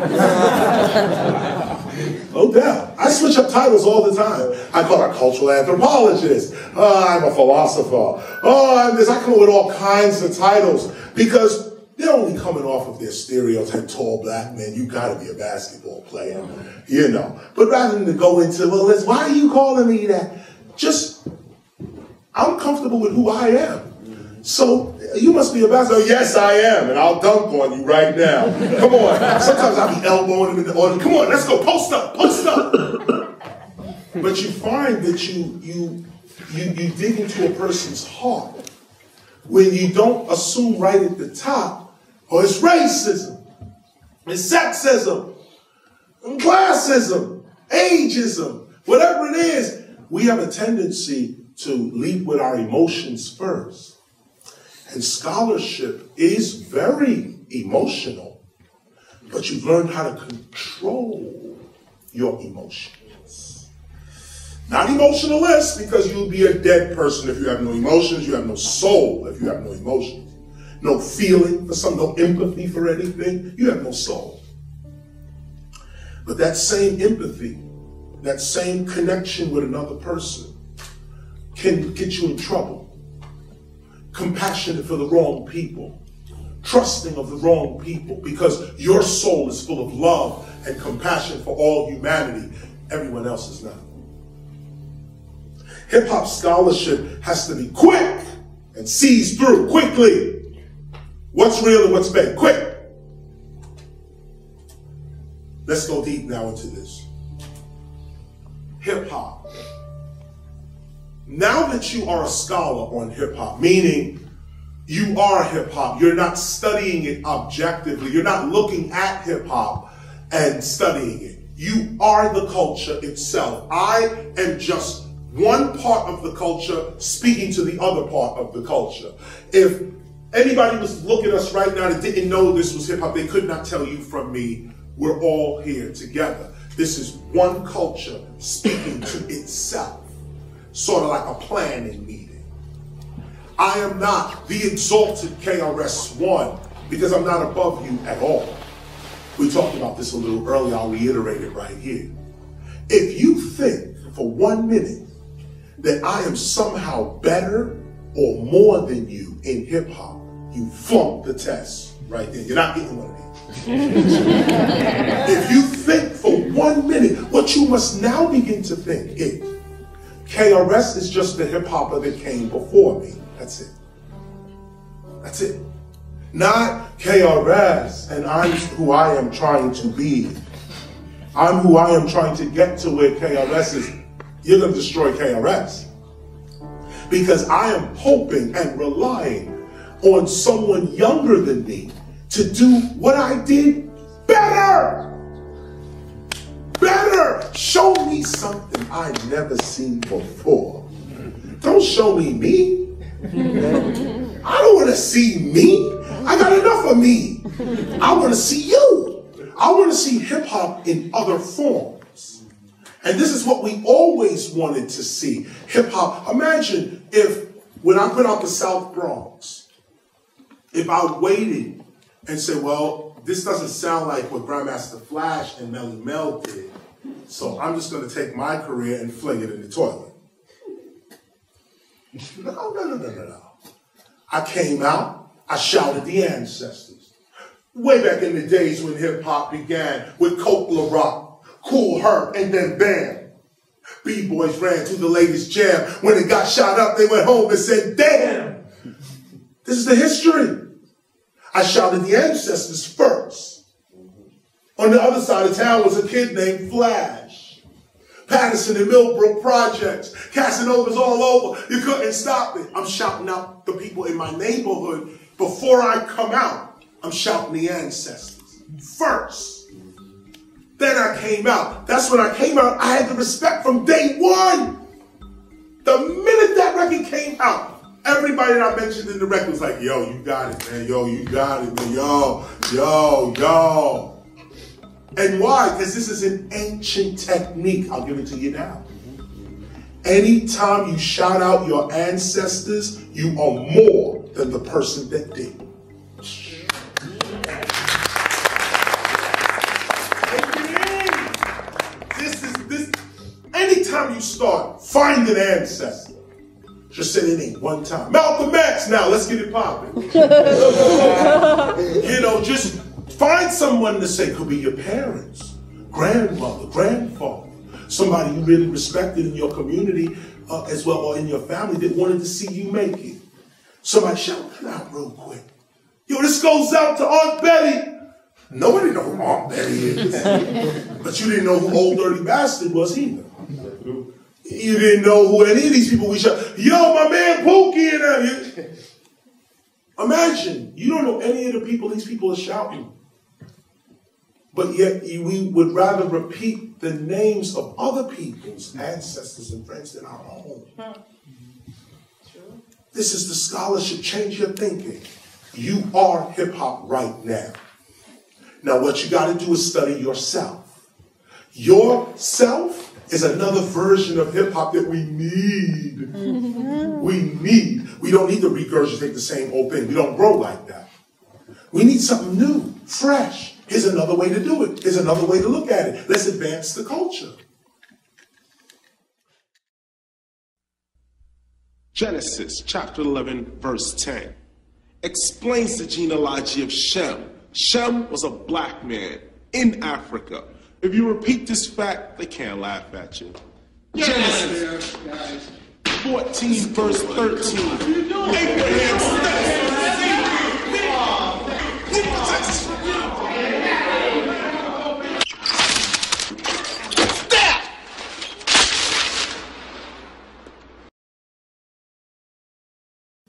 No doubt. I switch up titles all the time. I call it a cultural anthropologist. Oh, I'm a philosopher. Oh, I'm this. I come up with all kinds of titles because they're only coming off of their stereotype, tall black man. You got to be a basketball player, you know. But rather than to go into, well, let's, why are you calling me that? Just, I'm comfortable with who I am. So you must be a basketball. Yes, I am, and I'll dunk on you right now. Come on. Sometimes I'll be elbowing him in the audience. Come on, let's go. Post up, post up. But you find that you you you you dig into a person's heart when you don't assume right at the top, oh, it's racism, it's sexism, classism, ageism, whatever it is. We have a tendency to lead with our emotions first. And scholarship is very emotional, but you've learned how to control your emotions. Not emotionalist, because you'll be a dead person if you have no emotions. You have no soul if you have no emotions. No feeling for some, no empathy for anything. You have no soul. But that same empathy, that same connection with another person can get you in trouble. Compassionate for the wrong people, trusting of the wrong people, because your soul is full of love and compassion for all humanity. Everyone else is not. Hip-hop scholarship has to be quick and seize through quickly. What's real and what's fake? Quick. Let's go deep now into this. Hip-hop now that you are a scholar on hip hop, meaning you are hip hop, you're not studying it objectively, you're not looking at hip hop and studying it. You are the culture itself. I am just one part of the culture speaking to the other part of the culture. If anybody was looking at us right now that didn't know this was hip hop, they could not tell you from me. We're all here together. This is one culture speaking to itself, sort of like a planning meeting. I am not the exalted K R S One because I'm not above you at all. We talked about this a little earlier, I'll reiterate it right here. If you think for one minute that I am somehow better or more than you in hip hop, you flunked the test right there. You're not getting one of these. If you think for one minute, what you must now begin to think is, K R S is just the hip hopper that came before me. That's it. That's it. Not K R S and I'm who I am trying to be. I'm who I am trying to get to where K R S is. You're going to destroy K R S. Because I am hoping and relying on someone younger than me to do what I did better. Better. Show me something I've never seen before. Don't show me me. I don't want to see me. I got enough of me. I want to see you. I want to see hip hop in other forms. And this is what we always wanted to see. Hip hop. Imagine if when I put out the South Bronx, if I waited and said, well, this doesn't sound like what Grandmaster Flash and Melly Mel did, so I'm just going to take my career and fling it in the toilet. No, no, no, no, no, no. I came out, I shouted the ancestors. Way back in the days when hip hop began with Coke La Rock, Cool Herc, and then bam. B-boys ran to the latest jam. When it got shot up, they went home and said, damn. This is the history. I shouted the ancestors first. On the other side of town was a kid named Flash. Patterson and Millbrook projects. Casanova's all over. You couldn't stop it. I'm shouting out the people in my neighborhood. Before I come out, I'm shouting the ancestors first. Then I came out. That's when I came out. I had the respect from day one. The minute that record came out, everybody that I mentioned in the record was like, yo, you got it, man. Yo, you got it, man. Yo, yo, yo. And why? Because this is an ancient technique. I'll give it to you now. Anytime you shout out your ancestors, you are more than the person that did. This is this. Anytime you start, find an ancestor. Just say their name one time. Malcolm X. Now let's get it popping. You know, just find someone to say, could be your parents, grandmother, grandfather, somebody you really respected in your community uh, as well, or in your family that wanted to see you make it. Somebody shout that out real quick. Yo, this goes out to Aunt Betty. Nobody know who Aunt Betty is. But you didn't know who Old Dirty Bastard was either. You didn't know who any of these people we shout. Yo, my man Pookie and them. Imagine, you don't know any of the people these people are shouting. But yet we would rather repeat the names of other people's ancestors and friends than our own. This is the scholarship. Change your thinking. You are hip hop right now. Now what you got to do is study yourself. Yourself is another version of hip hop that we need. We need. We don't need to regurgitate the same old thing. We don't grow like that. We need something new, fresh. Here's another way to do it. Here's another way to look at it. Let's advance the culture. Genesis chapter eleven, verse ten explains the genealogy of Shem. Shem was a black man in Africa. If you repeat this fact, they can't laugh at you. Genesis fourteen, verse thirteen. Abraham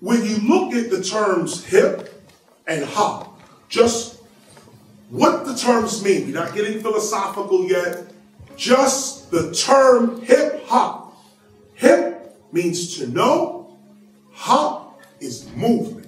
when you look at the terms hip and hop, just what the terms mean, we're not getting philosophical yet, just the term hip hop. Hip means to know, hop is movement.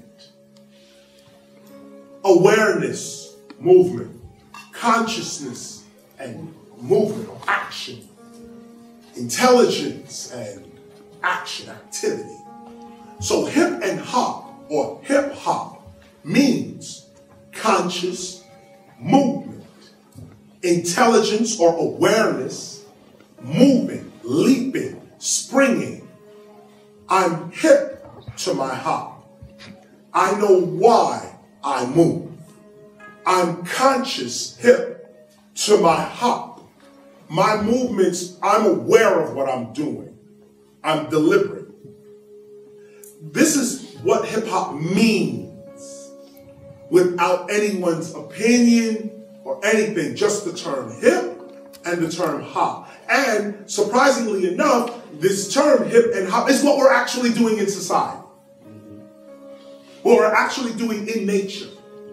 Awareness, movement. Consciousness and movement or action. Intelligence and action, activity. So hip and hop or hip hop means conscious movement, intelligence or awareness, moving, leaping, springing. I'm hip to my hop. I know why I move. I'm conscious hip to my hop. My movements, I'm aware of what I'm doing. I'm deliberate. This is what hip hop means without anyone's opinion or anything, just the term hip and the term hop. And surprisingly enough, this term hip and hop is what we're actually doing in society. What we're actually doing in nature.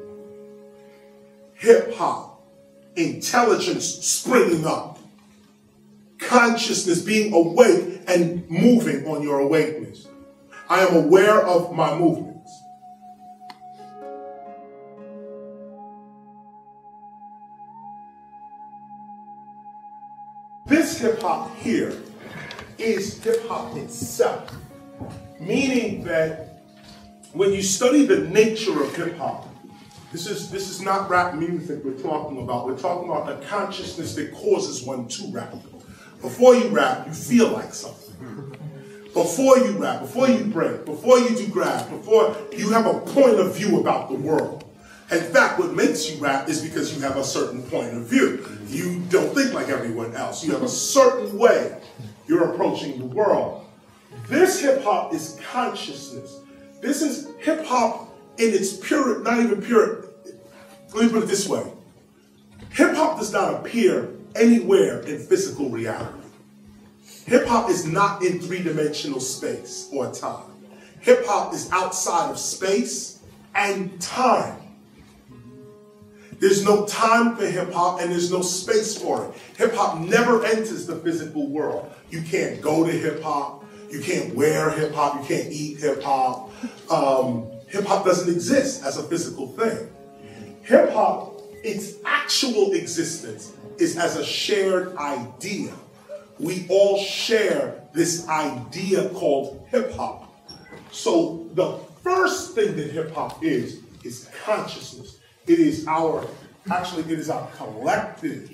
Hip hop, intelligence springing up, consciousness being awake and moving on your awakeness. I am aware of my movements. This hip hop here is hip hop itself, meaning that when you study the nature of hip hop, This is, this is not rap music we're talking about. We're talking about a consciousness that causes one to rap. Before you rap, you feel like something. Before you rap, before you break, before you do grab, before you have a point of view about the world. In fact, what makes you rap is because you have a certain point of view. You don't think like everyone else. You have a certain way you're approaching the world. This hip hop is consciousness. This is hip hop in its pure, not even pure, let me put it this way. Hip hop does not appear anywhere in physical reality. Hip hop is not in three-dimensional space or time. Hip hop is outside of space and time. There's no time for hip hop and there's no space for it. Hip hop never enters the physical world. You can't go to hip hop. You can't wear hip hop. You can't eat hip hop. Um, hip hop doesn't exist as a physical thing. Hip hop, its actual existence is as a shared idea. We all share this idea called hip hop. So the first thing that hip hop is, is consciousness. It is our, actually it is our collective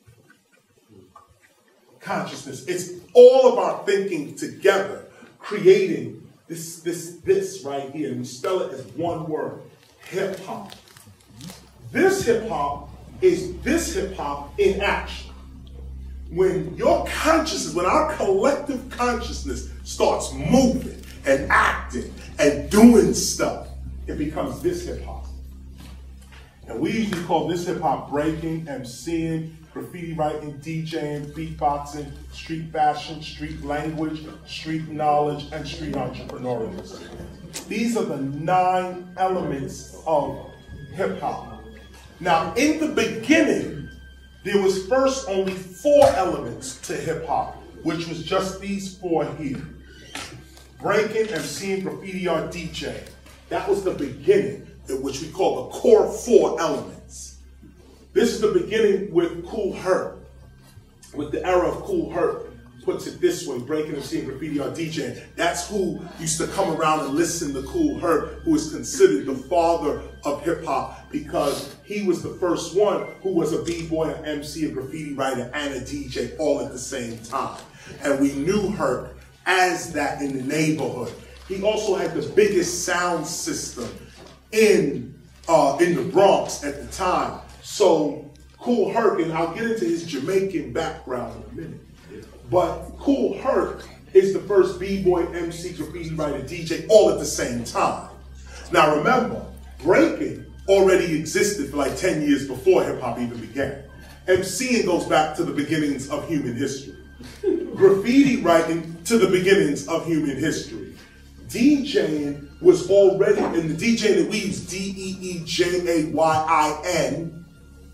consciousness. It's all of our thinking together, creating this, this, this right here. And we spell it as one word, hip hop. This hip hop is this hip hop in action. When your consciousness, when our collective consciousness starts moving and acting and doing stuff, it becomes this hip hop. And we usually call this hip hop breaking, MCing, graffiti writing, DJing, beatboxing, street fashion, street language, street knowledge, and street entrepreneurialism. These are the nine elements of hip hop. Now, in the beginning, there was first only four elements to hip hop, which was just these four here. Breaking, MCing, graffiti art, DJing. That was the beginning, which we call the core four elements. This is the beginning with Kool Herc. With the era of Kool Herc, puts it this way, breaking, MCing, graffiti art, DJing. That's who used to come around and listen to Kool Herc, who is considered the father of hip hop because he was the first one who was a b-boy, an M C, a graffiti writer, and a D J all at the same time. And we knew Herc as that in the neighborhood. He also had the biggest sound system in, uh, in the Bronx at the time. So Kool Herc, and I'll get into his Jamaican background in a minute, but Kool Herc is the first b-boy, M C, graffiti writer, D J all at the same time. Now remember, breaking already existed for like ten years before hip hop even began. MCing goes back to the beginnings of human history. Graffiti writing to the beginnings of human history. DJing was already, and the DJing that we use, D E E J A Y I N,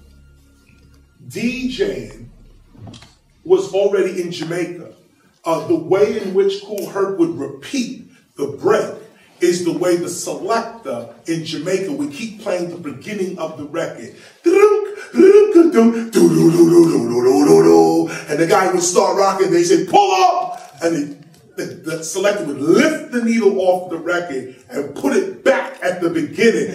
DJing was already in Jamaica. Uh, the way in which Kool Herc would repeat the break is the way the selector in Jamaica would keep playing the beginning of the record. And the guy would start rocking, they said, pull up! And the, the, the selector would lift the needle off the record and put it back at the beginning.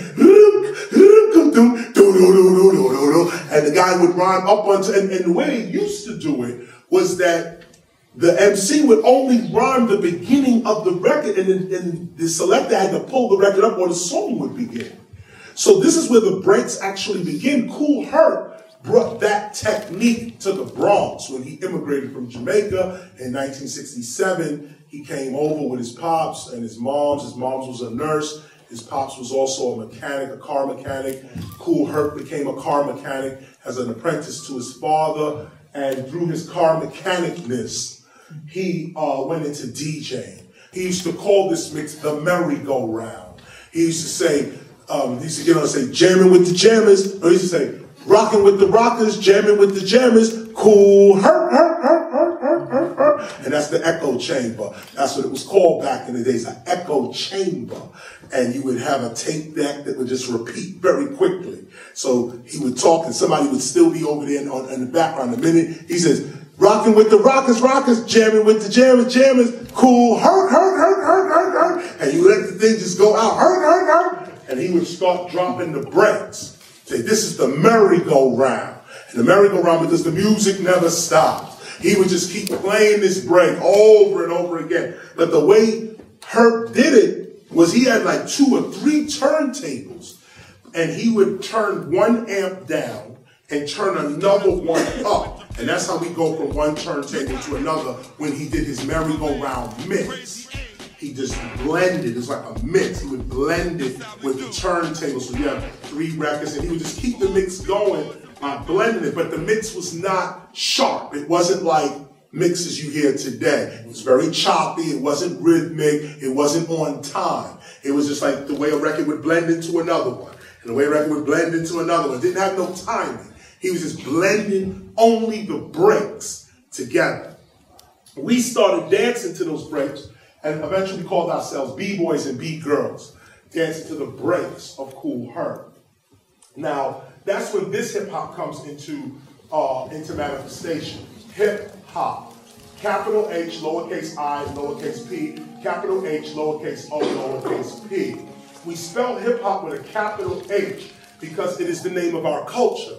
And the guy would rhyme up onto, and, and the way they used to do it was that the M C would only rhyme the beginning of the record, and, the, and the selector had to pull the record up or the song would begin. So this is where the breaks actually begin. Kool Herc brought that technique to the Bronx when he immigrated from Jamaica in nineteen sixty-seven. He came over with his pops and his moms. His mom was a nurse. His pops was also a mechanic, a car mechanic. Kool Herc became a car mechanic as an apprentice to his father, and through his car mechanicness, he uh, went into DJing. He used to call this mix the merry-go-round. He used to say, um, he used to get on and say, jamming with the jammers, or he used to say, rocking with the rockers, jamming with the jammers, Kool Herc, Herc, Herc, Herc, Herc, Herc, Herc. And that's the echo chamber. That's what it was called back in the days, an echo chamber. And you would have a tape deck that would just repeat very quickly. So he would talk and somebody would still be over there in, on, in the background. The minute he says, rocking with the rockers, rockers, jamming with the jammers, jammers, Kool Herc, Herc, Herc, Herc, Herc, Herc. And you let the thing just go out, Herc, Herc, Herc. And he would start dropping the breaks. Say, this is the merry-go-round. And the merry-go-round, because the music never stops. He would just keep playing this break over and over again. But the way Herc did it was he had like two or three turntables. And he would turn one amp down and turn another one up. And that's how we go from one turntable to another when he did his merry-go-round mix. He just blended, it's like a mix. He would blend it with the turntable. So you have three records and he would just keep the mix going by blending it. But the mix was not sharp. It wasn't like mixes you hear today. It was very choppy. It wasn't rhythmic. It wasn't on time. It was just like the way a record would blend into another one. And the way a record would blend into another one. It didn't have no timing. He was just blending only the breaks together. We started dancing to those breaks and eventually called ourselves B-boys and B-girls, dancing to the breaks of Kool Herc. Now, that's when this hip-hop comes into, uh, into manifestation. Hip-hop. Capital H, lowercase I, lowercase p, capital H, lowercase o, lowercase p. We spell hip-hop with a capital H because it is the name of our culture.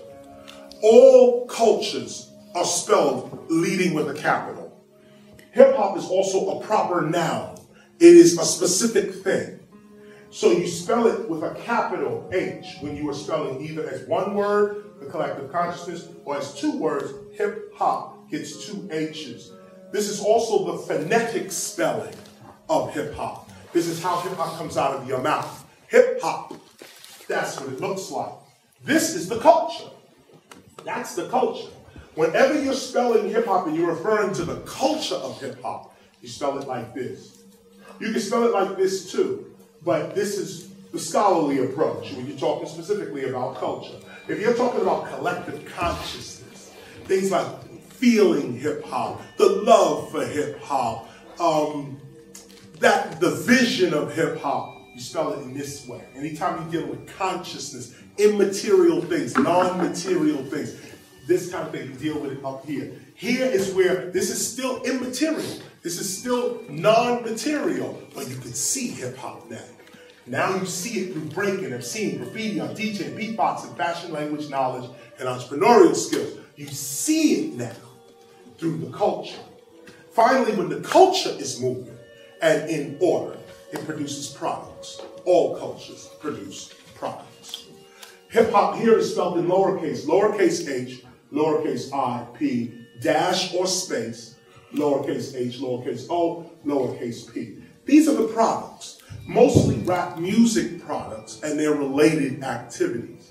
All cultures are spelled leading with a capital. Hip-hop is also a proper noun. It is a specific thing. So you spell it with a capital H when you are spelling either as one word, the collective consciousness, or as two words, hip-hop gets two H's. This is also the phonetic spelling of hip-hop. This is how hip-hop comes out of your mouth. Hip-hop, that's what it looks like. This is the culture. That's the culture. Whenever you're spelling hip-hop and you're referring to the culture of hip-hop, you spell it like this. You can spell it like this too, but this is the scholarly approach when you're talking specifically about culture. If you're talking about collective consciousness, things like feeling hip-hop, the love for hip-hop, um, that the vision of hip-hop, you spell it in this way. Anytime you're dealing with consciousness, immaterial things, non-material things, this kind of thing, you deal with it up here. Here is where this is still immaterial. This is still non-material, but you can see hip-hop now. Now you see it through breaking, M C ing, graffiti, on DJing, beatboxing, fashion, language, knowledge, and entrepreneurial skills. You see it now through the culture. Finally, when the culture is moving and in order, it produces products. All cultures produce products. Hip-hop here is spelled in lowercase, lowercase h, lowercase I, p, dash or space, lowercase h, lowercase o, lowercase p. These are the products, mostly rap music products and their related activities.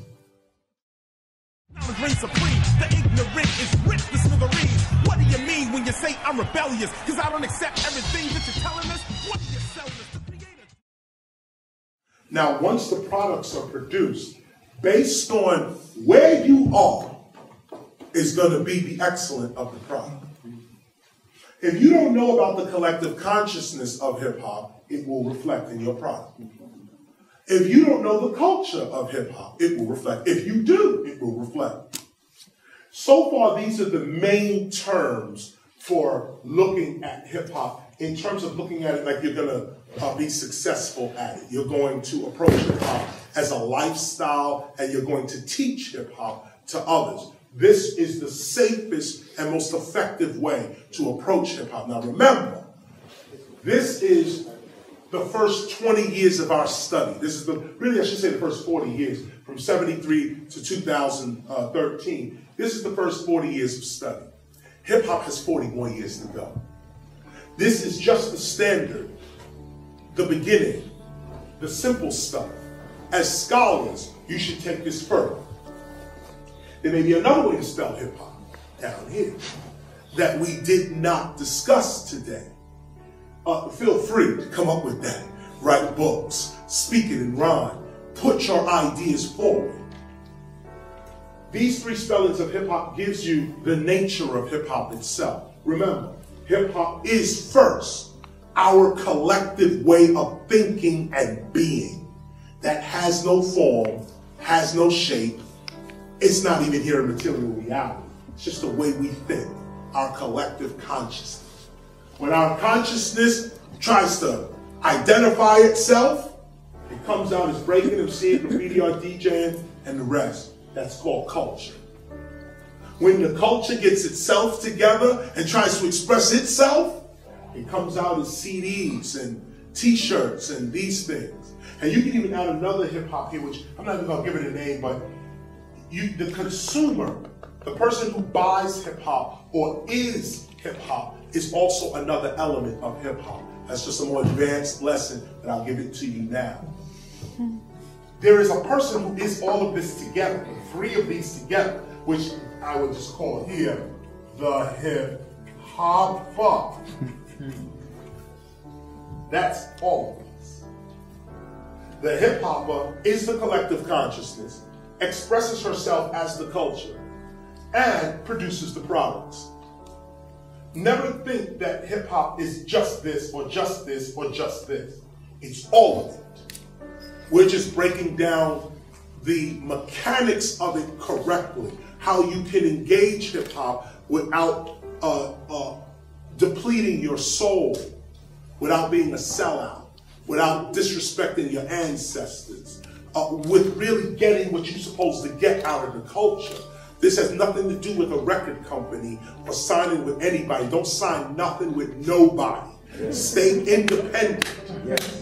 Reign supreme, the ignorant is ripped to smithereens. What do you mean when you say I'm rebellious? Cause I don't accept everything that you're telling us. What are you selling us? Now, once the products are produced, based on where you are, is going to be the excellence of the product. If you don't know about the collective consciousness of hip-hop, it will reflect in your product. If you don't know the culture of hip-hop, it will reflect. If you do, it will reflect. So far, these are the main terms for looking at hip-hop in terms of looking at it like you're going to uh, be successful at it. You're going to approach hip-hop as a lifestyle, and you're going to teach hip-hop to others. This is the safest and most effective way to approach hip-hop. Now remember, this is the first twenty years of our study. This is the, really I should say the first forty years, from seventy-three to two thousand thirteen. This is the first forty years of study. Hip-hop has forty more years to go. This is just the standard, the beginning, the simple stuff. As scholars, you should take this further. There may be another way to spell hip-hop down here that we did not discuss today. Uh, feel free to come up with that. Write books, speak it in rhyme, put your ideas forward. These three spellings of hip-hop gives you the nature of hip-hop itself. Remember, hip-hop is first our collective way of thinking and being that has no form, has no shape. It's not even here in material reality. It's just the way we think, our collective consciousness. When our consciousness tries to identify itself, it comes out as breaking M C, graffiti art, DJing, and the rest. That's called culture. When the culture gets itself together and tries to express itself, it comes out as C Ds and T-shirts and these things. And you can even add another hip-hop here, which I'm not even going to give it a name, but you, the consumer, the person who buys hip-hop or is hip-hop, is also another element of hip-hop. That's just a more advanced lesson, and I'll give it to you now. There is a person who is all of this together, three of these together, which I would just call here the hip-hopper. That's all of this. The hip-hopper is the collective consciousness, expresses herself as the culture, and produces the products. Never think that hip-hop is just this, or just this, or just this. It's all of it. We're just breaking down the mechanics of it correctly, how you can engage hip-hop without uh, uh, depleting your soul, without being a sellout, without disrespecting your ancestors, uh, with really getting what you're supposed to get out of the culture. This has nothing to do with a record company or signing with anybody. Don't sign nothing with nobody. Stay independent. Yes.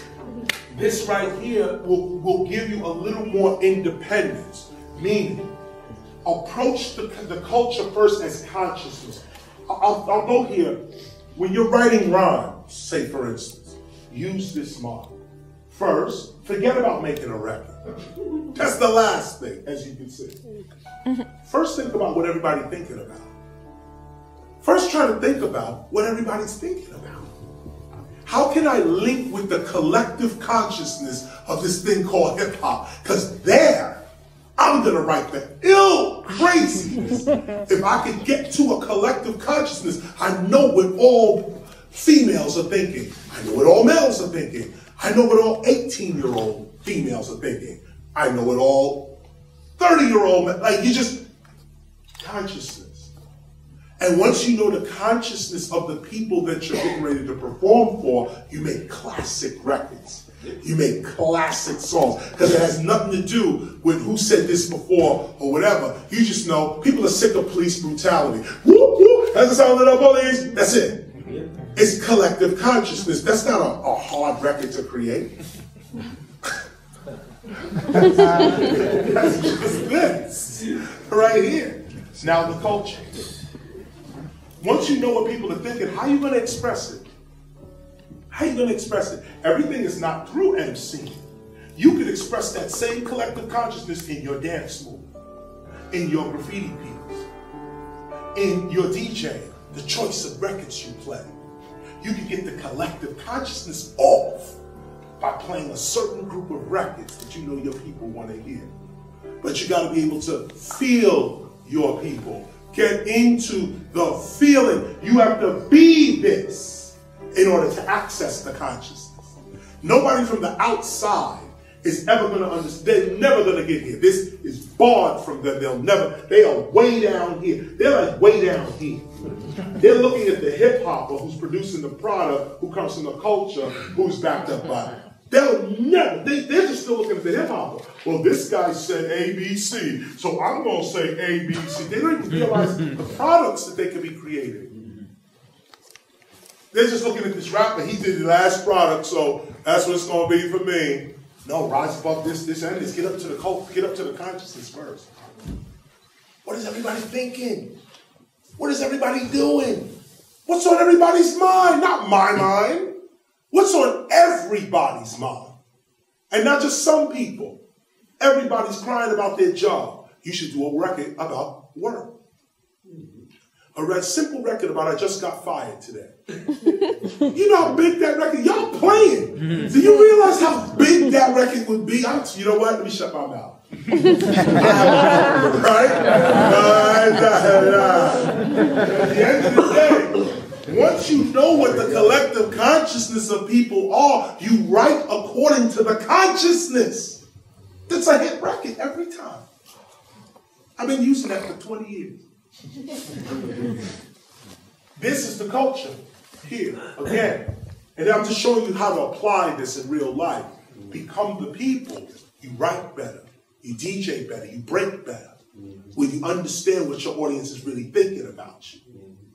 This right here will, will give you a little more independence, meaning approach the, the culture first as consciousness. I'll, I'll go here. When you're writing rhymes, say for instance, use this model. First, forget about making a record. That's the last thing, as you can see. First, think about what everybody's thinking about. First, try to think about what everybody's thinking about. How can I link with the collective consciousness of this thing called hip-hop? Because there, I'm going to write the ill craziness. If I can get to a collective consciousness, I know what all females are thinking. I know what all males are thinking. I know what all eighteen-year-old females are thinking. I know what all thirty-year-old, like you just, consciousness. And once you know the consciousness of the people that you're getting ready to perform for, you make classic records. You make classic songs. Because it has nothing to do with who said this before or whatever. You just know people are sick of police brutality. Whoop, whoop, that's the sound of the police. That's it. It's collective consciousness. That's not a, a hard record to create. That's just this right here. Now the culture. Once you know what people are thinking, how are you going to express it? How are you going to express it? Everything is not through M C. You could express that same collective consciousness in your dance move, in your graffiti piece, in your DJing, the choice of records you play. You can get the collective consciousness off by playing a certain group of records that you know your people want to hear. But you got to be able to feel your people. Get into the feeling. You have to be this in order to access the consciousness. Nobody from the outside is ever going to understand. They're never going to get here. This is barred from them. They'll never. They are way down here. They're like way down here. They're looking at the hip hopper who's producing the product, who comes from the culture, who's backed up by it. They'll never. They, they're just still looking at the hip hopper. Well, this guy said A B C, so I'm going to say A B C. They don't even realize the products that they could be creating. They're just looking at this rapper. He did the last product, so that's what it's going to be for me. No, rise above this, this, and this. Get up to the cult. Get up to the consciousness first. What is everybody thinking? What is everybody doing? What's on everybody's mind? Not my mind. What's on everybody's mind? And not just some people. Everybody's crying about their job. You should do a record about work. A red, simple record about I just got fired today. You know how big that record, y'all playing. Do you realize how big that record would be? I'm, you know what? Let me shut my mouth. Right? Nah, nah, nah. At the end of the day, once you know what the collective consciousness of people are, you write according to the consciousness. That's a hit record every time. I've been using that for twenty years. This is the culture here again. And I'm just showing you how to apply this in real life. Become the people. You write better. You D J better. You break better. When you understand what your audience is really thinking about you.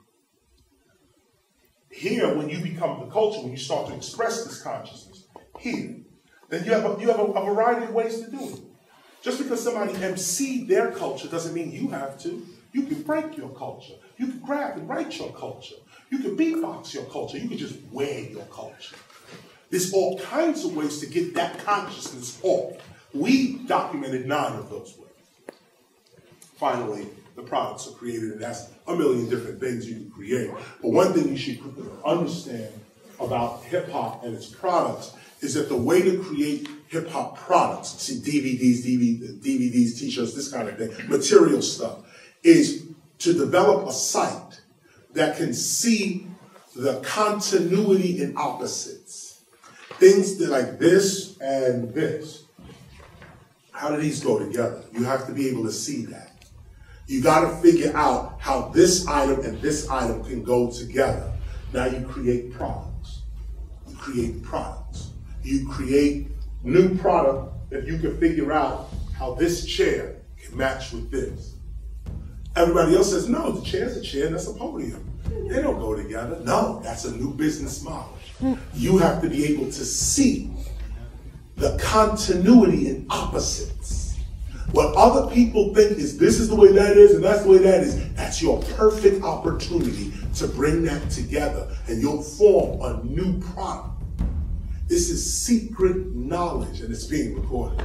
Here, when you become the culture, when you start to express this consciousness, here, then you have a, you have a, a variety of ways to do it. Just because somebody emceed their culture doesn't mean you have to. You can break your culture. You can grab and write your culture. You can beatbox your culture. You can just wear your culture. There's all kinds of ways to get that consciousness off. We documented nine of those ways. Finally, the products are created, and that's a million different things you can create. But one thing you should understand about hip-hop and its products is that the way to create hip-hop products, see D V Ds, D V Ds, T-shirts, this kind of thing, material stuff, is to develop a site that can see the continuity in opposites. Things that like this and this. How do these go together? You have to be able to see that. You got to figure out how this item and this item can go together. Now you create products. You create products. You create new product that you can figure out how this chair can match with this. Everybody else says, no, the chair's a chair and that's a podium. They don't go together. No, that's a new business model. You have to be able to see the continuity in opposites. What other people think is this is the way that is and that's the way that is, that's your perfect opportunity to bring that together and you'll form a new product. This is secret knowledge and it's being recorded.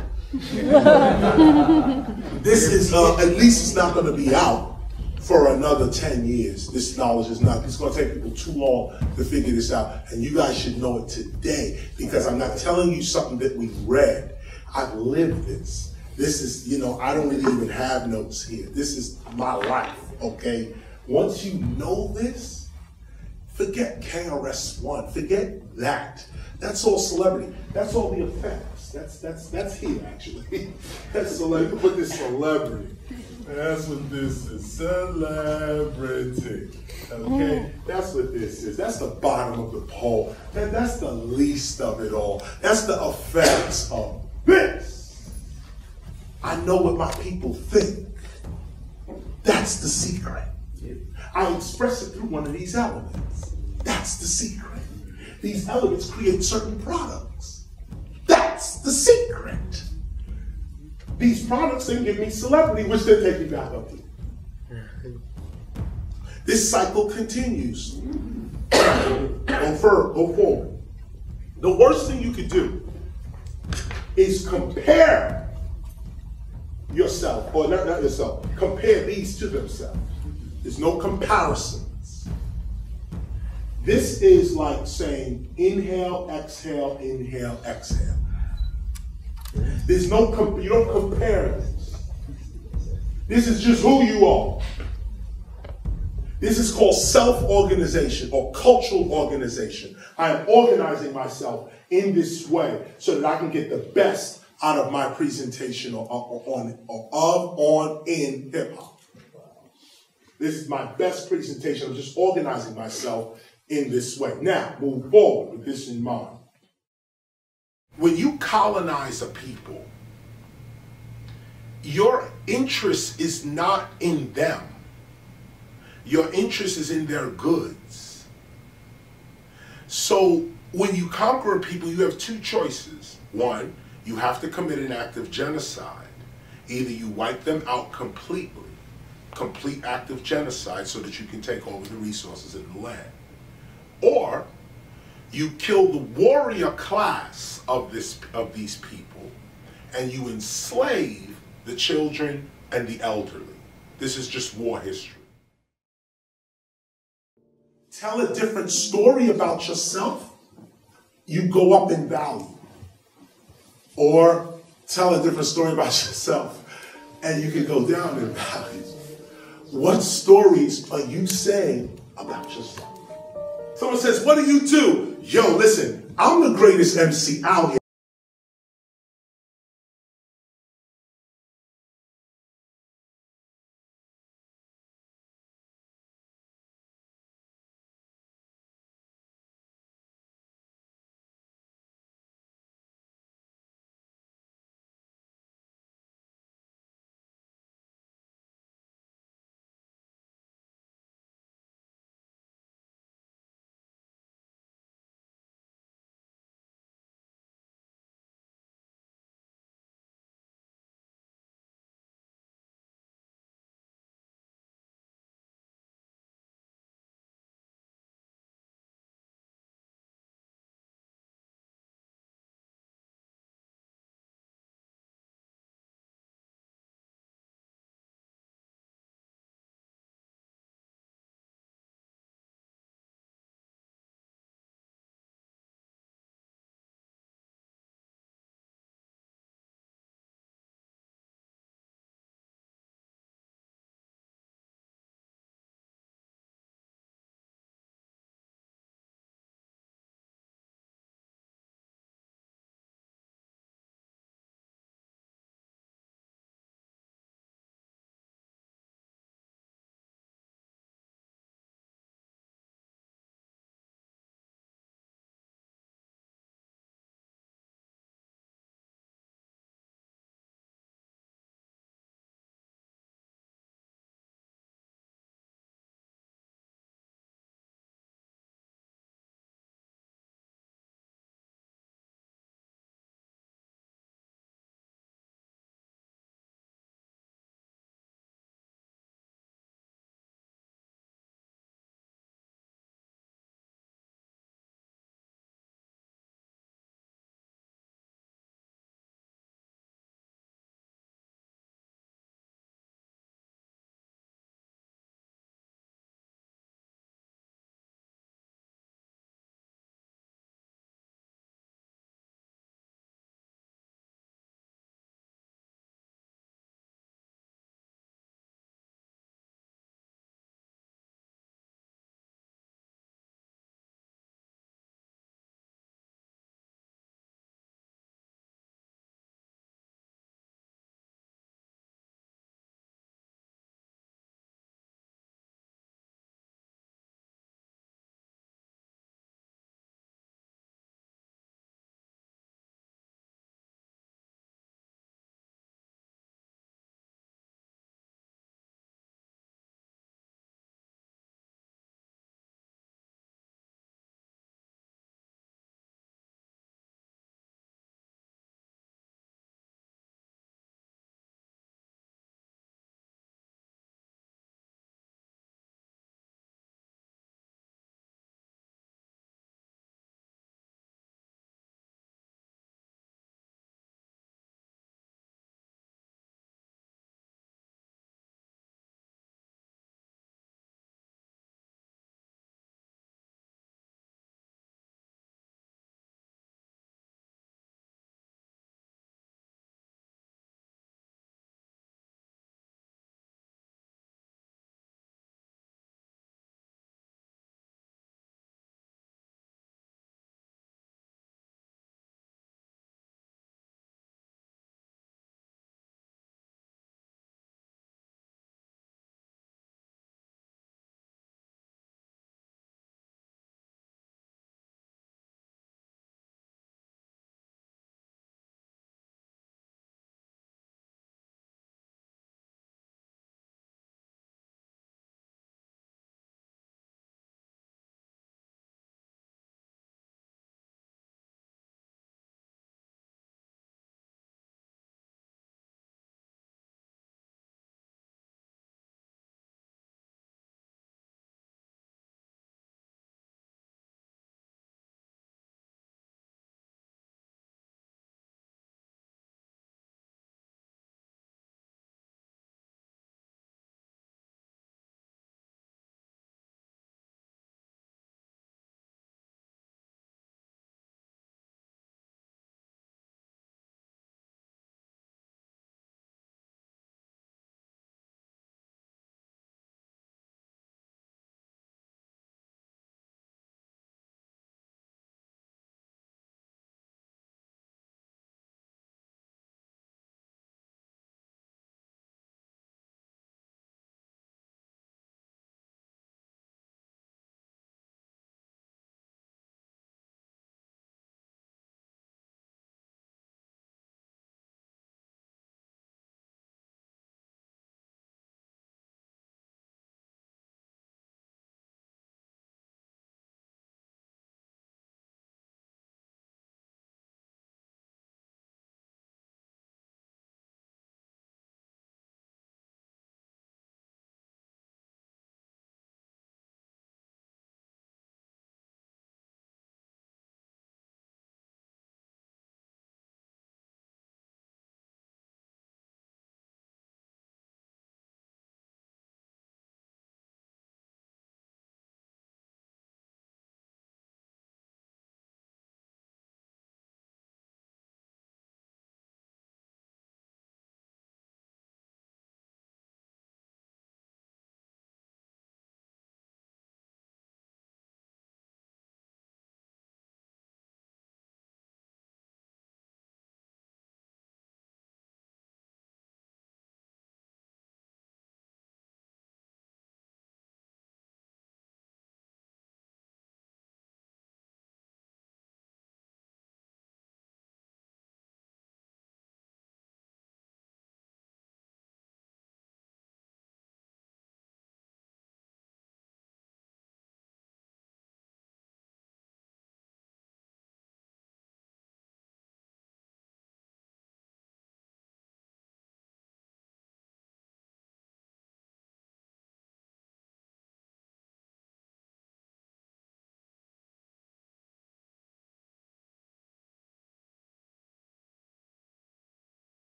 This is, uh, at least it's not going to be out for another ten years. This knowledge is not, it's going to take people too long to figure this out. And you guys should know it today because I'm not telling you something that we've read. I've lived this. This is, you know, I don't really even have notes here. This is my life, okay? Once you know this, forget K R S One, forget that. That's all celebrity. That's all the effects. That's that's that's here actually. That's celebrity. Put this celebrity. That's what this is. Celebrity. Okay? That's what this is. That's the bottom of the pole. That, that's the least of it all. That's the effects of this. I know what my people think. That's the secret. I express it through one of these elements. That's the secret. These elements create certain products. That's the secret. These products then give me celebrity, which then take me back up here. This cycle continues. Go further, go forward. The worst thing you could do is compare yourself, or not, not yourself, compare these to themselves. There's no comparisons. This is like saying inhale, exhale, inhale, exhale. There's no, comp- you don't compare this. This is just who you are. This is called self-organization or cultural organization. I am organizing myself in this way so that I can get the best out of my presentation or, or, or on, or of, on, in hip-hop. This is my best presentation. I'm just organizing myself in this way. Now, move forward with this in mind. When you colonize a people, your interest is not in them. Your interest is in their goods. So when you conquer a people, you have two choices. One, you have to commit an act of genocide. Either you wipe them out completely, complete act of genocide so that you can take over the resources of the land. Or you kill the warrior class of, this, of these people and you enslave the children and the elderly. This is just war history. Tell a different story about yourself, you go up in value. Or tell a different story about yourself and you can go down in value. What stories are you saying about yourself? Someone says, what do you do? Yo, listen, I'm the greatest M C out here.